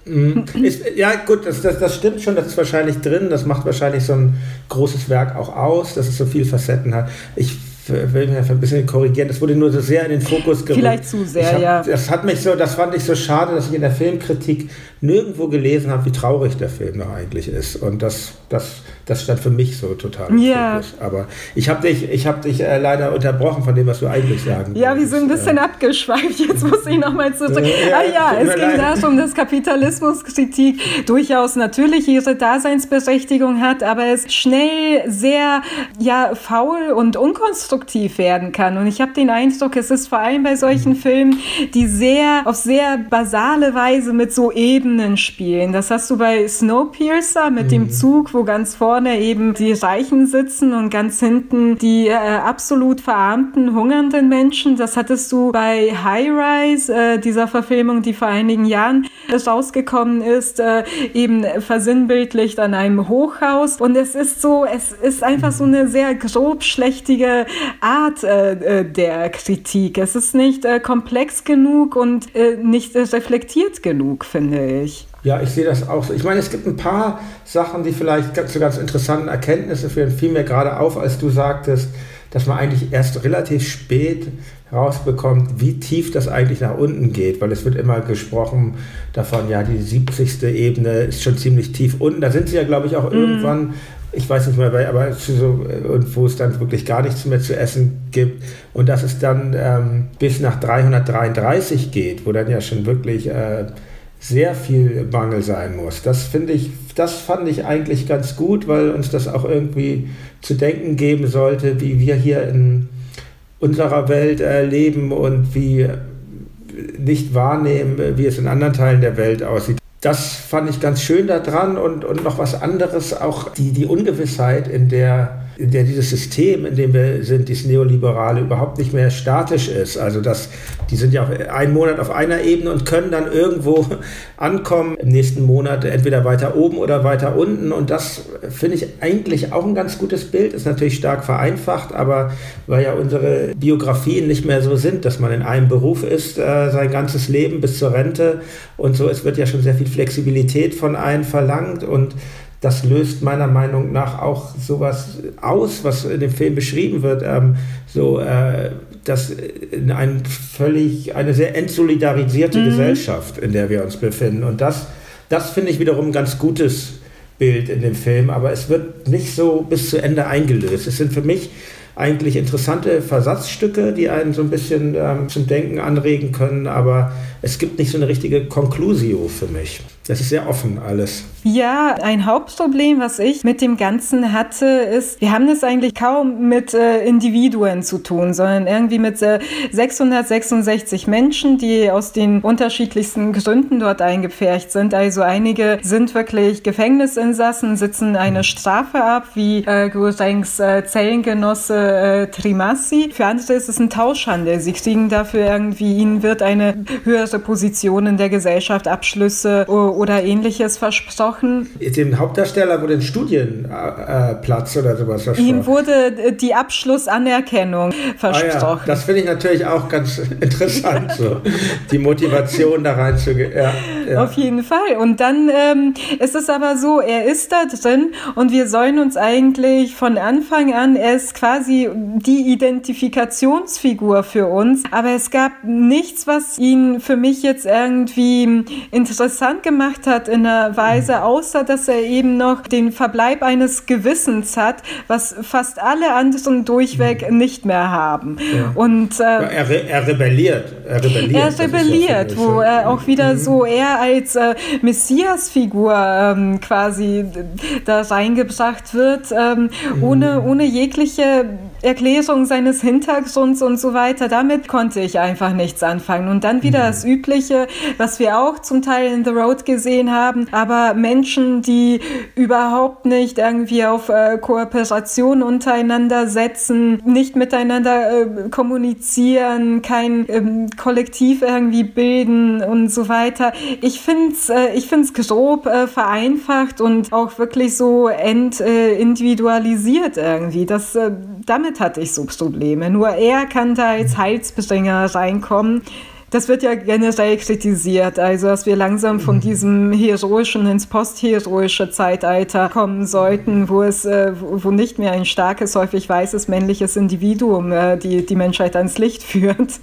Ist, ja gut, das, das, das stimmt schon, das ist wahrscheinlich drin, das macht wahrscheinlich so ein großes Werk auch aus, dass es so viele Facetten hat. Ich will mich ein bisschen korrigieren, das wurde nur so sehr in den Fokus gerückt. Vielleicht zu sehr, hab, ja. Das hat mich so, das fand ich so schade, dass ich in der Filmkritik nirgendwo gelesen habe, wie traurig der Film noch eigentlich ist. Und das, das, das stand für mich so total im ja. Fokus. Aber ich habe dich, ich hab dich äh, leider unterbrochen von dem, was du eigentlich sagen Ja, wolltest. wir sind ein bisschen äh, abgeschweift. Jetzt muss ich nochmal zurück. Ja, ah ja, es ging leid. darum, dass Kapitalismuskritik durchaus natürlich ihre Daseinsberechtigung hat, aber es schnell sehr ja, faul und unkonstruktiv werden kann. Und ich habe den Eindruck, es ist vor allem bei solchen Filmen, die sehr auf sehr basale Weise mit so Ebenen spielen. Das hast du bei Snowpiercer mit mhm. dem Zug, wo ganz vorne eben die Reichen sitzen und ganz hinten die äh, absolut verarmten, hungernden Menschen. Das hattest du bei High Rise, äh, dieser Verfilmung, die vor einigen Jahren rausgekommen ist, äh, eben versinnbildlicht an einem Hochhaus. Und es ist so, es ist einfach so eine sehr grobschlächtige Art äh, der Kritik. Es ist nicht äh, komplex genug und äh, nicht äh, reflektiert genug, finde ich. Ja, ich sehe das auch so. Ich meine, es gibt ein paar Sachen, die vielleicht ganz, zu ganz interessanten Erkenntnissen führen. Fiel mir gerade auf, als du sagtest, dass man eigentlich erst relativ spät rausbekommt, wie tief das eigentlich nach unten geht, weil es wird immer gesprochen davon, ja, die siebzigste Ebene ist schon ziemlich tief unten. Da sind sie ja, glaube ich, auch mm. irgendwann, ich weiß nicht mehr, aber so, und wo es dann wirklich gar nichts mehr zu essen gibt. Und dass es dann ähm, bis nach dreihundertdreiunddreißig geht, wo dann ja schon wirklich äh, sehr viel Mangel sein muss. Das finde ich, das fand ich eigentlich ganz gut, weil uns das auch irgendwie zu denken geben sollte, wie wir hier in unserer Welt äh, leben und wie nicht wahrnehmen, wie es in anderen Teilen der Welt aussieht. Das fand ich ganz schön daran und, und noch was anderes, auch die, die Ungewissheit, in der, in der dieses System, in dem wir sind, dieses Neoliberale, überhaupt nicht mehr statisch ist. Also das, die sind ja auch einen Monat auf einer Ebene und können dann irgendwo ankommen, im nächsten Monat entweder weiter oben oder weiter unten. Und das finde ich eigentlich auch ein ganz gutes Bild. Ist natürlich stark vereinfacht, aber weil ja unsere Biografien nicht mehr so sind, dass man in einem Beruf ist, äh, sein ganzes Leben bis zur Rente und so. Es wird ja schon sehr viel Flexibilität von einem verlangt und das löst meiner Meinung nach auch sowas aus, was in dem Film beschrieben wird, ähm, so, äh, dass in ein völlig, eine sehr entsolidarisierte mhm. Gesellschaft, in der wir uns befinden. Und das, das finde ich wiederum ein ganz gutes Bild in dem Film, aber es wird nicht so bis zu Ende eingelöst. Es sind für mich eigentlich interessante Versatzstücke, die einen so ein bisschen ähm, zum Denken anregen können, aber es gibt nicht so eine richtige Conclusio für mich. Das ist sehr offen alles. Ja, ein Hauptproblem, was ich mit dem Ganzen hatte, ist, wir haben es eigentlich kaum mit äh, Individuen zu tun, sondern irgendwie mit äh, sechshundertsechsundsechzig Menschen, die aus den unterschiedlichsten Gründen dort eingepfercht sind. Also einige sind wirklich Gefängnisinsassen, sitzen eine Strafe ab, wie äh, Gurengs äh, Zellengenosse äh, Trimassi. Für andere ist es ein Tauschhandel. Sie kriegen dafür irgendwie, ihnen wird eine höhere Position in der Gesellschaft, Abschlüsse oder ähnliches versprochen. Dem Hauptdarsteller wurde ein Studienplatz äh, oder sowas versprochen. Ihm wurde die Abschlussanerkennung versprochen. Ah ja, das finde ich natürlich auch ganz interessant, so die Motivation da reinzugehen. Ja, ja. Auf jeden Fall. Und dann ähm, ist es aber so, er ist da drin und wir sollen uns eigentlich von Anfang an, er ist quasi die Identifikationsfigur für uns, aber es gab nichts, was ihn für mich jetzt irgendwie interessant gemacht hat in einer Weise, außer dass er eben noch den Verbleib eines Gewissens hat, was fast alle anderen durchweg nicht mehr haben. Ja. Und äh, er, re- er rebelliert. Er rebelliert, er rebelliert ja wo er auch wieder mhm. so er als äh, Messias-Figur ähm, quasi da reingebracht wird, ähm, mhm. ohne, ohne jegliche Erklärung seines Hintergrunds und so weiter. Damit konnte ich einfach nichts anfangen. Und dann wieder mhm. das Übliche, was wir auch zum Teil in The Road gesehen haben, aber Menschen, die überhaupt nicht irgendwie auf äh, Kooperation untereinander setzen, nicht miteinander äh, kommunizieren, kein ähm, Kollektiv irgendwie bilden und so weiter. Ich finde es äh, ich find's grob äh, vereinfacht und auch wirklich so entindividualisiert äh, irgendwie. Das, äh, damit hatte ich so Probleme. Nur er kann da als Heilsbringer reinkommen. Das wird ja generell kritisiert, also dass wir langsam von diesem heroischen ins postheroische Zeitalter kommen sollten, wo es äh, wo nicht mehr ein starkes, häufig weißes, männliches Individuum äh, die, die Menschheit ans Licht führt.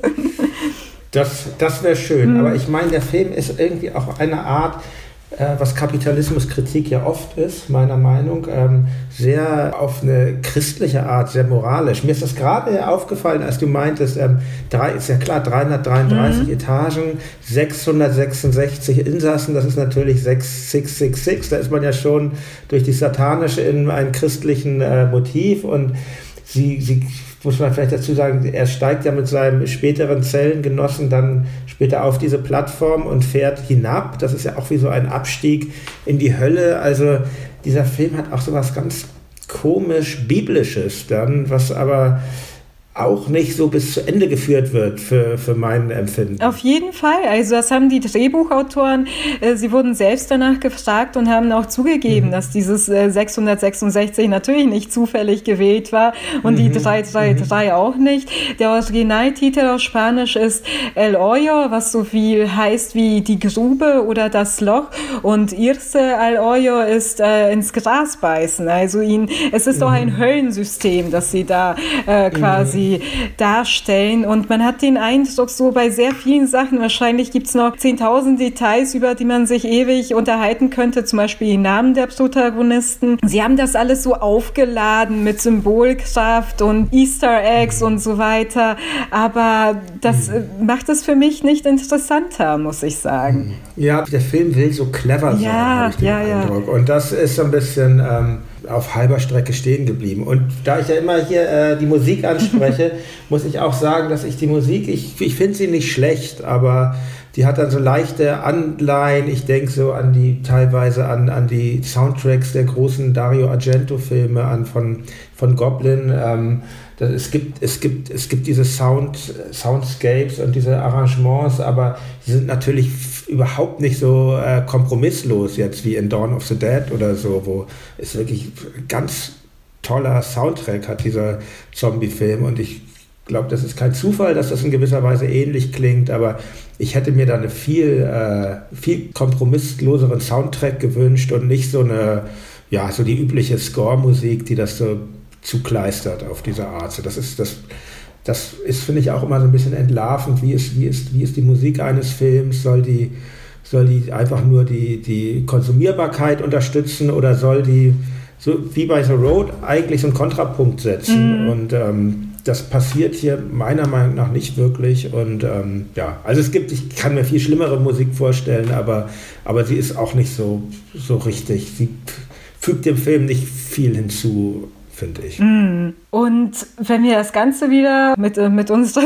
Das, das wäre schön, mhm. aber ich meine, der Film ist irgendwie auch eine Art, äh, was Kapitalismuskritik ja oft ist, meiner Meinung, ähm, sehr auf eine christliche Art, sehr moralisch. Mir ist das gerade aufgefallen, als du meintest, ähm, drei, ist ja klar, dreihundertdreiunddreißig mhm. Etagen, sechshundertsechsundsechzig Insassen, das ist natürlich sechs sechs sechs sechs, da ist man ja schon durch die satanische in einem christlichen äh, Motiv und sie, sie muss man vielleicht dazu sagen, er steigt ja mit seinem späteren Zellengenossen dann später auf diese Plattform und fährt hinab. Das ist ja auch wie so ein Abstieg in die Hölle. Also dieser Film hat auch so was ganz komisch Biblisches dann, was aber auch nicht so bis zu Ende geführt wird für, für mein Empfinden. Auf jeden Fall. Also das haben die Drehbuchautoren, äh, sie wurden selbst danach gefragt und haben auch zugegeben, mhm. dass dieses äh, sechshundertsechsundsechzig natürlich nicht zufällig gewählt war und mhm. die drei drei drei mhm. auch nicht. Der Originaltitel auf Spanisch ist El Hoyo, was so viel heißt wie die Grube oder das Loch, und Irse al Hoyo ist äh, ins Gras beißen. Also ihn, es ist mhm. auch ein Höllensystem, das sie da äh, quasi mhm. darstellen, und man hat den Eindruck, so bei sehr vielen Sachen, wahrscheinlich gibt es noch zehntausend Details, über die man sich ewig unterhalten könnte, zum Beispiel die Namen der Protagonisten. Sie haben das alles so aufgeladen mit Symbolkraft und Easter Eggs und so weiter, aber das mhm. macht es für mich nicht interessanter, muss ich sagen. Ja, der Film will so clever sein, ja, habe ich den ja, Eindruck. Ja. Und das ist so ein bisschen ähm, auf halber Strecke stehen geblieben. Und da ich ja immer hier äh, die Musik anspreche, muss ich auch sagen, dass ich die Musik, ich, ich finde sie nicht schlecht, aber die hat dann so leichte Anleihen. Ich denke so an die, teilweise an, an die Soundtracks der großen Dario Argento-Filme, an von, von Goblin. Ähm, das, es gibt, es gibt, es gibt diese Sound, Soundscapes und diese Arrangements, aber die sind natürlich f- überhaupt nicht so äh, kompromisslos jetzt wie in Dawn of the Dead oder so, wo es wirklich ganz toller Soundtrack hat, dieser Zombie-Film, und ich glaube, das ist kein Zufall, dass das in gewisser Weise ähnlich klingt, aber ich hätte mir da eine viel, äh, viel kompromissloseren Soundtrack gewünscht und nicht so eine, ja, so die übliche Score-Musik, die das so zukleistert auf diese Art. So, das ist, das, das ist, finde ich, auch immer so ein bisschen entlarvend. Wie ist, wie ist, wie ist die Musik eines Films? Soll die, soll die einfach nur die, die Konsumierbarkeit unterstützen, oder soll die, so wie bei The Road, eigentlich so einen Kontrapunkt setzen? Mhm. Und ähm, das passiert hier meiner Meinung nach nicht wirklich. Und ähm, ja, also es gibt, ich kann mir viel schlimmere Musik vorstellen, aber, aber sie ist auch nicht so, so richtig. Sie fügt dem Film nicht viel hinzu, finde ich. Mm. Und wenn wir das Ganze wieder mit, äh, mit unserer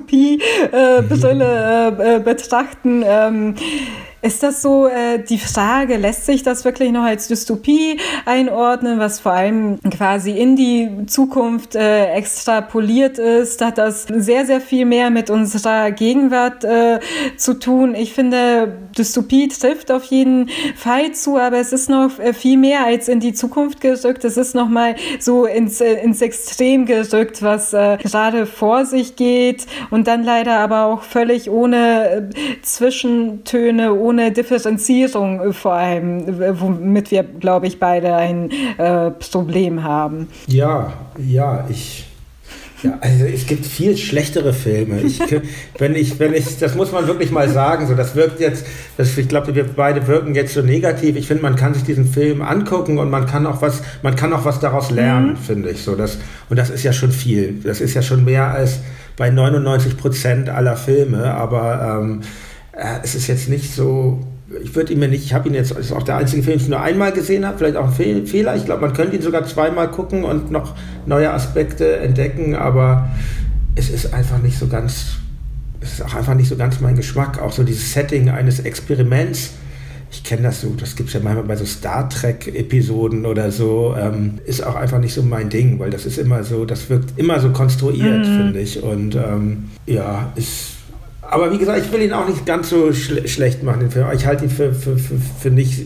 Dystopie-Brille äh, äh, betrachten, ähm, ist das so, äh, die Frage, lässt sich das wirklich noch als Dystopie einordnen, was vor allem quasi in die Zukunft äh, extrapoliert ist? Hat das sehr, sehr viel mehr mit unserer Gegenwart äh, zu tun? Ich finde, Dystopie trifft auf jeden Fall zu, aber es ist noch äh, viel mehr als in die Zukunft gerückt. Es ist nochmal so ins, äh, ins Extrem gerückt, was äh, gerade vor sich geht, und dann leider aber auch völlig ohne äh, Zwischentöne, ohne ohne Differenzierung vor allem, womit wir, glaube ich, beide ein äh, Problem haben. Ja, ja, ich... Ja, also es gibt viel schlechtere Filme. Ich, wenn ich, wenn ich, das muss man wirklich mal sagen. So, das wirkt jetzt, das, ich glaube, wir beide wirken jetzt so negativ. Ich finde, man kann sich diesen Film angucken und man kann auch was, man kann auch was daraus lernen, mhm. finde ich. So, das, und das ist ja schon viel. Das ist ja schon mehr als bei neunundneunzig Prozent aller Filme. Aber ähm, äh, es ist jetzt nicht so. Ich würde ihn mir nicht, ich habe ihn jetzt, das ist auch der einzige Film, den ich nur einmal gesehen habe, vielleicht auch ein Fehl, Fehler. Ich glaube, man könnte ihn sogar zweimal gucken und noch neue Aspekte entdecken, aber es ist einfach nicht so ganz, es ist auch einfach nicht so ganz mein Geschmack. Auch so dieses Setting eines Experiments ich kenne das so, das gibt es ja manchmal bei so Star Trek-Episoden oder so, ähm, ist auch einfach nicht so mein Ding, weil das ist immer so, das wirkt immer so konstruiert, mhm. finde ich. Und ähm, ja, ist. Aber wie gesagt, ich will ihn auch nicht ganz so schle- schlecht machen, den Film. Ich halte ihn für, für, für, für nicht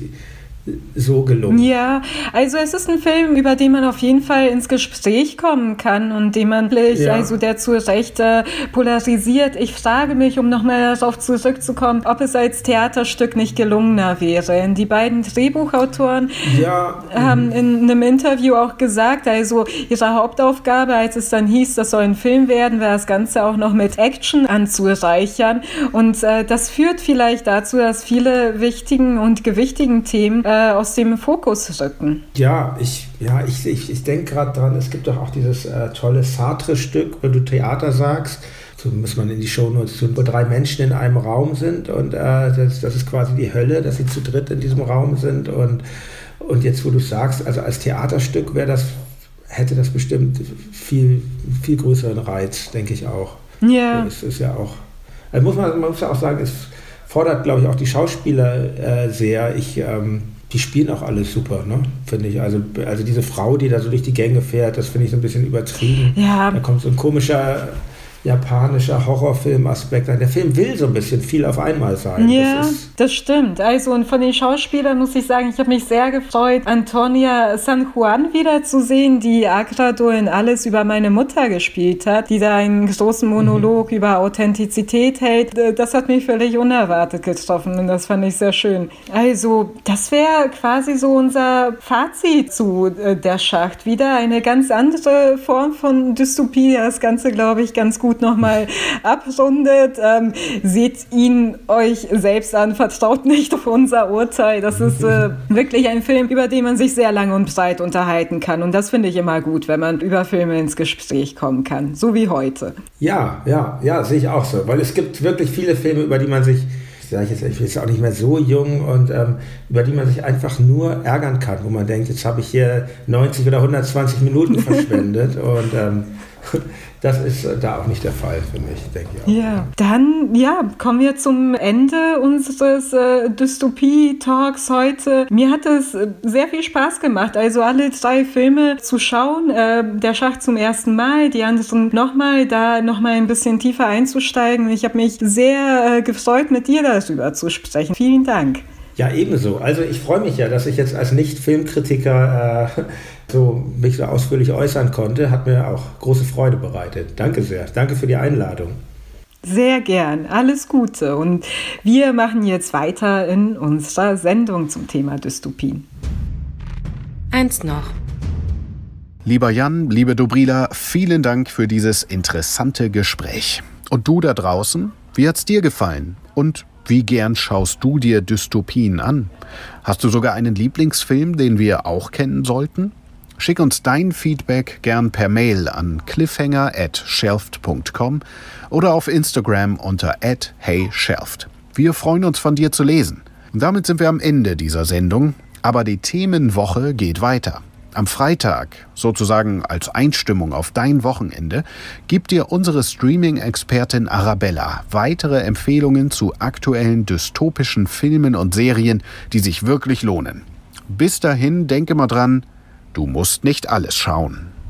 so gelungen. Ja, also es ist ein Film, über den man auf jeden Fall ins Gespräch kommen kann und den man vielleicht, ja. also der zu Recht äh, polarisiert. Ich frage mich, um nochmal darauf zurückzukommen, ob es als Theaterstück nicht gelungener wäre. Die beiden Drehbuchautoren ja, haben in einem Interview auch gesagt, also ihre Hauptaufgabe, als es dann hieß, das soll ein Film werden, war das Ganze auch noch mit Action anzureichern. Und äh, das führt vielleicht dazu, dass viele wichtigen und gewichtigen Themen äh, aus dem Fokus rücken. Ja, ich, ja, ich, ich, ich denke gerade dran, es gibt doch auch dieses äh, tolle Sartre-Stück, wenn du Theater sagst, so muss man in die Shownotes tun, wo drei Menschen in einem Raum sind und äh, das, das ist quasi die Hölle, dass sie zu dritt in diesem Raum sind und, und jetzt, wo du sagst, also als Theaterstück wäre das, hätte das bestimmt viel, viel größeren Reiz, denke ich auch. Ja. Es ist ja auch, also muss man, man muss ja auch sagen, es fordert, glaube ich, auch die Schauspieler äh, sehr. Ich, ähm, die spielen auch alles super, ne? Finde ich. Also, also diese Frau, die da so durch die Gänge fährt, das finde ich so ein bisschen übertrieben. Ja. Da kommt so ein komischer japanischer Horrorfilm-Aspekt an. Der Film will so ein bisschen viel auf einmal sein. Ja, das, ist das stimmt. Also und von den Schauspielern muss ich sagen, ich habe mich sehr gefreut, Antonia San Juan wiederzusehen, die Agrado in Alles über meine Mutter gespielt hat, die da einen großen Monolog mhm. über Authentizität hält. Das hat mich völlig unerwartet getroffen und das fand ich sehr schön. Also das wäre quasi so unser Fazit zu äh, Der Schacht. Wieder eine ganz andere Form von Dystopie, das Ganze, glaube ich, ganz gut nochmal abrundet. Ähm, seht ihn euch selbst an, vertraut nicht auf unser Urteil. Das ist äh, wirklich ein Film, über den man sich sehr lang und breit unterhalten kann. Und das finde ich immer gut, wenn man über Filme ins Gespräch kommen kann. So wie heute. Ja, ja, ja, sehe ich auch so. Weil es gibt wirklich viele Filme, über die man sich, ich, jetzt, ich bin jetzt auch nicht mehr so jung, und ähm, über die man sich einfach nur ärgern kann, wo man denkt, jetzt habe ich hier neunzig oder hundertzwanzig Minuten verschwendet. und ähm, das ist da auch nicht der Fall für mich, denke ich auch. Ja, dann ja, kommen wir zum Ende unseres äh, Dystopie-Talks heute. Mir hat es äh, sehr viel Spaß gemacht, also alle drei Filme zu schauen. Äh, Der Schacht zum ersten Mal, die anderen nochmal, da nochmal ein bisschen tiefer einzusteigen. Ich habe mich sehr äh, gefreut, mit dir darüber zu sprechen. Vielen Dank. Ja, ebenso. Also ich freue mich ja, dass ich jetzt als Nicht-Filmkritiker äh, so mich so ausführlich äußern konnte. Hat mir auch große Freude bereitet. Danke sehr. Danke für die Einladung. Sehr gern. Alles Gute. Und wir machen jetzt weiter in unserer Sendung zum Thema Dystopien. Eins noch. Lieber Jan, liebe Dobrila, vielen Dank für dieses interessante Gespräch. Und du da draußen, wie hat's dir gefallen? Und wie gern schaust du dir Dystopien an? Hast du sogar einen Lieblingsfilm, den wir auch kennen sollten? Schick uns dein Feedback gern per Mail an cliffhanger at shelft punkt com oder auf Instagram unter at heyshelft. Wir freuen uns, von dir zu lesen. Und damit sind wir am Ende dieser Sendung, aber die Themenwoche geht weiter. Am Freitag, sozusagen als Einstimmung auf dein Wochenende, gibt dir unsere Streaming-Expertin Arabella weitere Empfehlungen zu aktuellen dystopischen Filmen und Serien, die sich wirklich lohnen. Bis dahin, denke mal dran, du musst nicht alles schauen.